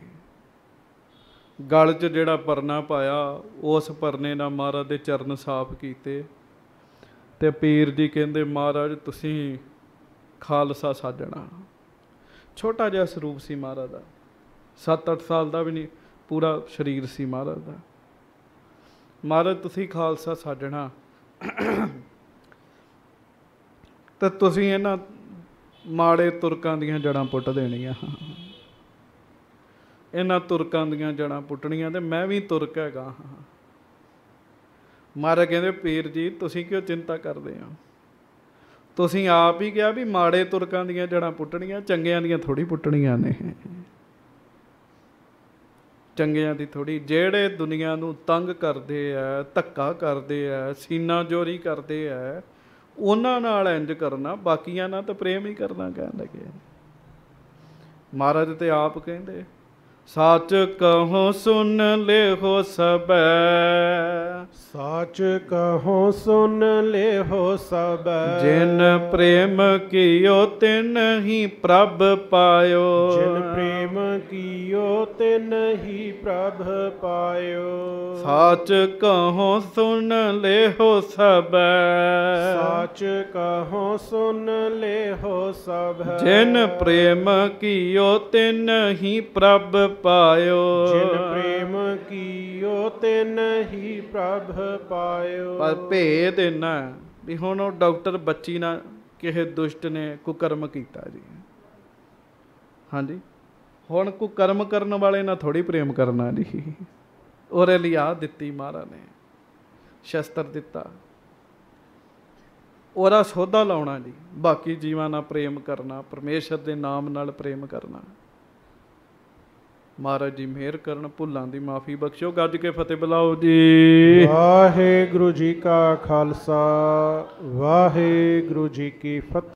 ਗਲ 'ਚ ਜਿਹੜਾ ਪਰਨਾ ਪਾਇਆ, ਉਸ ਪਰਨੇ ਨਾਲ ਮਹਾਰਾਜ ਦੇ ਚਰਨ ਸਾਫ਼ ਕੀਤੇ। ਤੇ ਪੀਰ ਜੀ ਕਹਿੰਦੇ, ਮਹਾਰਾਜ ਤੁਸੀਂ ਖਾਲਸਾ ਸਾਜਣਾ। ਛੋਟਾ ਜਿਹਾ ਸਰੂਪ ਸੀ ਮਹਾਰਾਜ ਦਾ, 7-8 ਸਾਲ ਦਾ ਵੀ ਨਹੀਂ, ਪੂਰਾ ਸਰੀਰ ਸੀ ਮਹਾਰਾਜ ਦਾ। ਮਹਾਰਾਜ ਤੁਸੀਂ ਖਾਲਸਾ ਸਾਜਣਾ ਤਾਂ ਤੁਸੀਂ ਇਹਨਾਂ ਮਾੜੇ ਤੁਰਕਾਂ ਦੀਆਂ ਜੜ੍ਹਾਂ ਪੁੱਟ ਦੇਣੀਆਂ, ਇਹਨਾਂ ਤੁਰਕਾਂ ਦੀਆਂ ਜੜ੍ਹਾਂ ਪੁੱਟਣੀਆਂ, ਤੇ ਮੈਂ ਵੀ ਤੁਰਕ ਹੈਗਾ ਹਾਂ। ਮਹਾਰਾਜ ਕਹਿੰਦੇ ਪੀਰ ਜੀ ਤੁਸੀਂ ਕਿਉਂ ਚਿੰਤਾ ਕਰਦੇ ਹੋ? ਤੁਸੀਂ ਆਪ ਹੀ ਕਿਹਾ ਵੀ ਮਾੜੇ ਤੁਰਕਾਂ ਦੀਆਂ ਜੜ੍ਹਾਂ ਪੁੱਟਣੀਆਂ, ਚੰਗਿਆਂ ਦੀਆਂ ਥੋੜ੍ਹੀ ਪੁੱਟਣੀਆਂ ਨੇ। ਚੰਗਿਆਂ ਦੀ ਥੋੜ੍ਹੀ। ਜਿਹੜੇ ਦੁਨੀਆ ਨੂੰ ਤੰਗ ਕਰਦੇ ਆ, ਧੱਕਾ ਕਰਦੇ ਆ, ਸੀਨਾ ਜੋਰੀ ਕਰਦੇ ਆ, ਉਹਨਾਂ ਨਾਲ ਇੰਜ ਕਰਨਾ, ਬਾਕੀਆਂ ਨਾਲ ਤਾਂ ਪ੍ਰੇਮ ਹੀ ਕਰਨਾ ਕਹਿਣ ਲੱਗੇ। ਮਹਾਰਾਜ ਤੇ ਆਪ ਕਹਿੰਦੇ ਸਾਚ ਕਹੋ ਸੁਨ ਲੇਹੋ ਸਬੈ, ਸਾਚ ਕਹੋ ਸੁਨ ਲੇਹੋ ਸਬੈ, ਜਿਨ ਪ੍ਰੇਮ ਕੀਓ ਤਿਨ ਹੀ ਪ੍ਰਭ ਪਾਇਓ, ਜਿਨ ਪ੍ਰੇਮ ਕੀਓ ਤਿਨ ਹੀ ਪ੍ਰਭ ਪਾਇਓ। ਸਾਚ ਕਹੋ ਸੁਨ ਲੇਹੋ ਸਬੈ, ਸਾਚ ਕਹੋ ਸੁਨ ਲੇਹੋ ਸਬੈ, ਜਿਨ ਪ੍ਰੇਮ ਕੀਓ ਤਿਨ ਹੀ ਪ੍ਰਭ ਪਾਇਓ, ਜਿਨ ਪ੍ਰੇਮ ਕੀਓ ਤਿਨ ਹੀ ਪ੍ਰਭ ਪਾਇਓ। ਪਰ ਭੇਦ ਇੰਨਾ ਵੀ ਹੁਣ ਉਹ ਡਾਕਟਰ ਬੱਚੀ ਨਾਲ ਕਿਸੇ ਦੁਸ਼ਟ ਨੇ ਕੁਕਰਮ ਕੀਤਾ ਜੀ। ਹਾਂਜੀ, ਹੁਣ ਕੁਕਰਮ ਕਰਨ ਵਾਲੇ ਨਾਲ ਥੋੜ੍ਹੀ ਪ੍ਰੇਮ ਕਰਨਾ ਜੀ। ਉਹਦੇ ਲਈ ਆਹ ਦਿੱਤੀ ਮਹਾਰਾਜ ਨੇ, ਸ਼ਸਤਰ ਦਿੱਤਾ, ਉਹਦਾ ਸੌਦਾ ਲਾਉਣਾ ਜੀ। ਬਾਕੀ ਜੀਵਾਂ ਨਾਲ ਪ੍ਰੇਮ ਕਰਨਾ, ਪਰਮੇਸ਼ਰ ਦੇ ਨਾਮ ਨਾਲ ਪ੍ਰੇਮ ਕਰਨਾ। ਮਹਾਰਾਜ ਜੀ ਮਿਹਰ ਕਰਨ, ਭੁੱਲਾਂ ਦੀ ਮਾਫੀ ਬਖਸ਼ੋ। ਗੱਜ ਕੇ ਫਤਿਹ ਬੁਲਾਓ ਜੀ। ਵਾਹਿਗੁਰੂ ਜੀ ਕਾ ਖਾਲਸਾ, ਵਾਹਿਗੁਰੂ ਜੀ ਕੀ ਫਤਿਹ।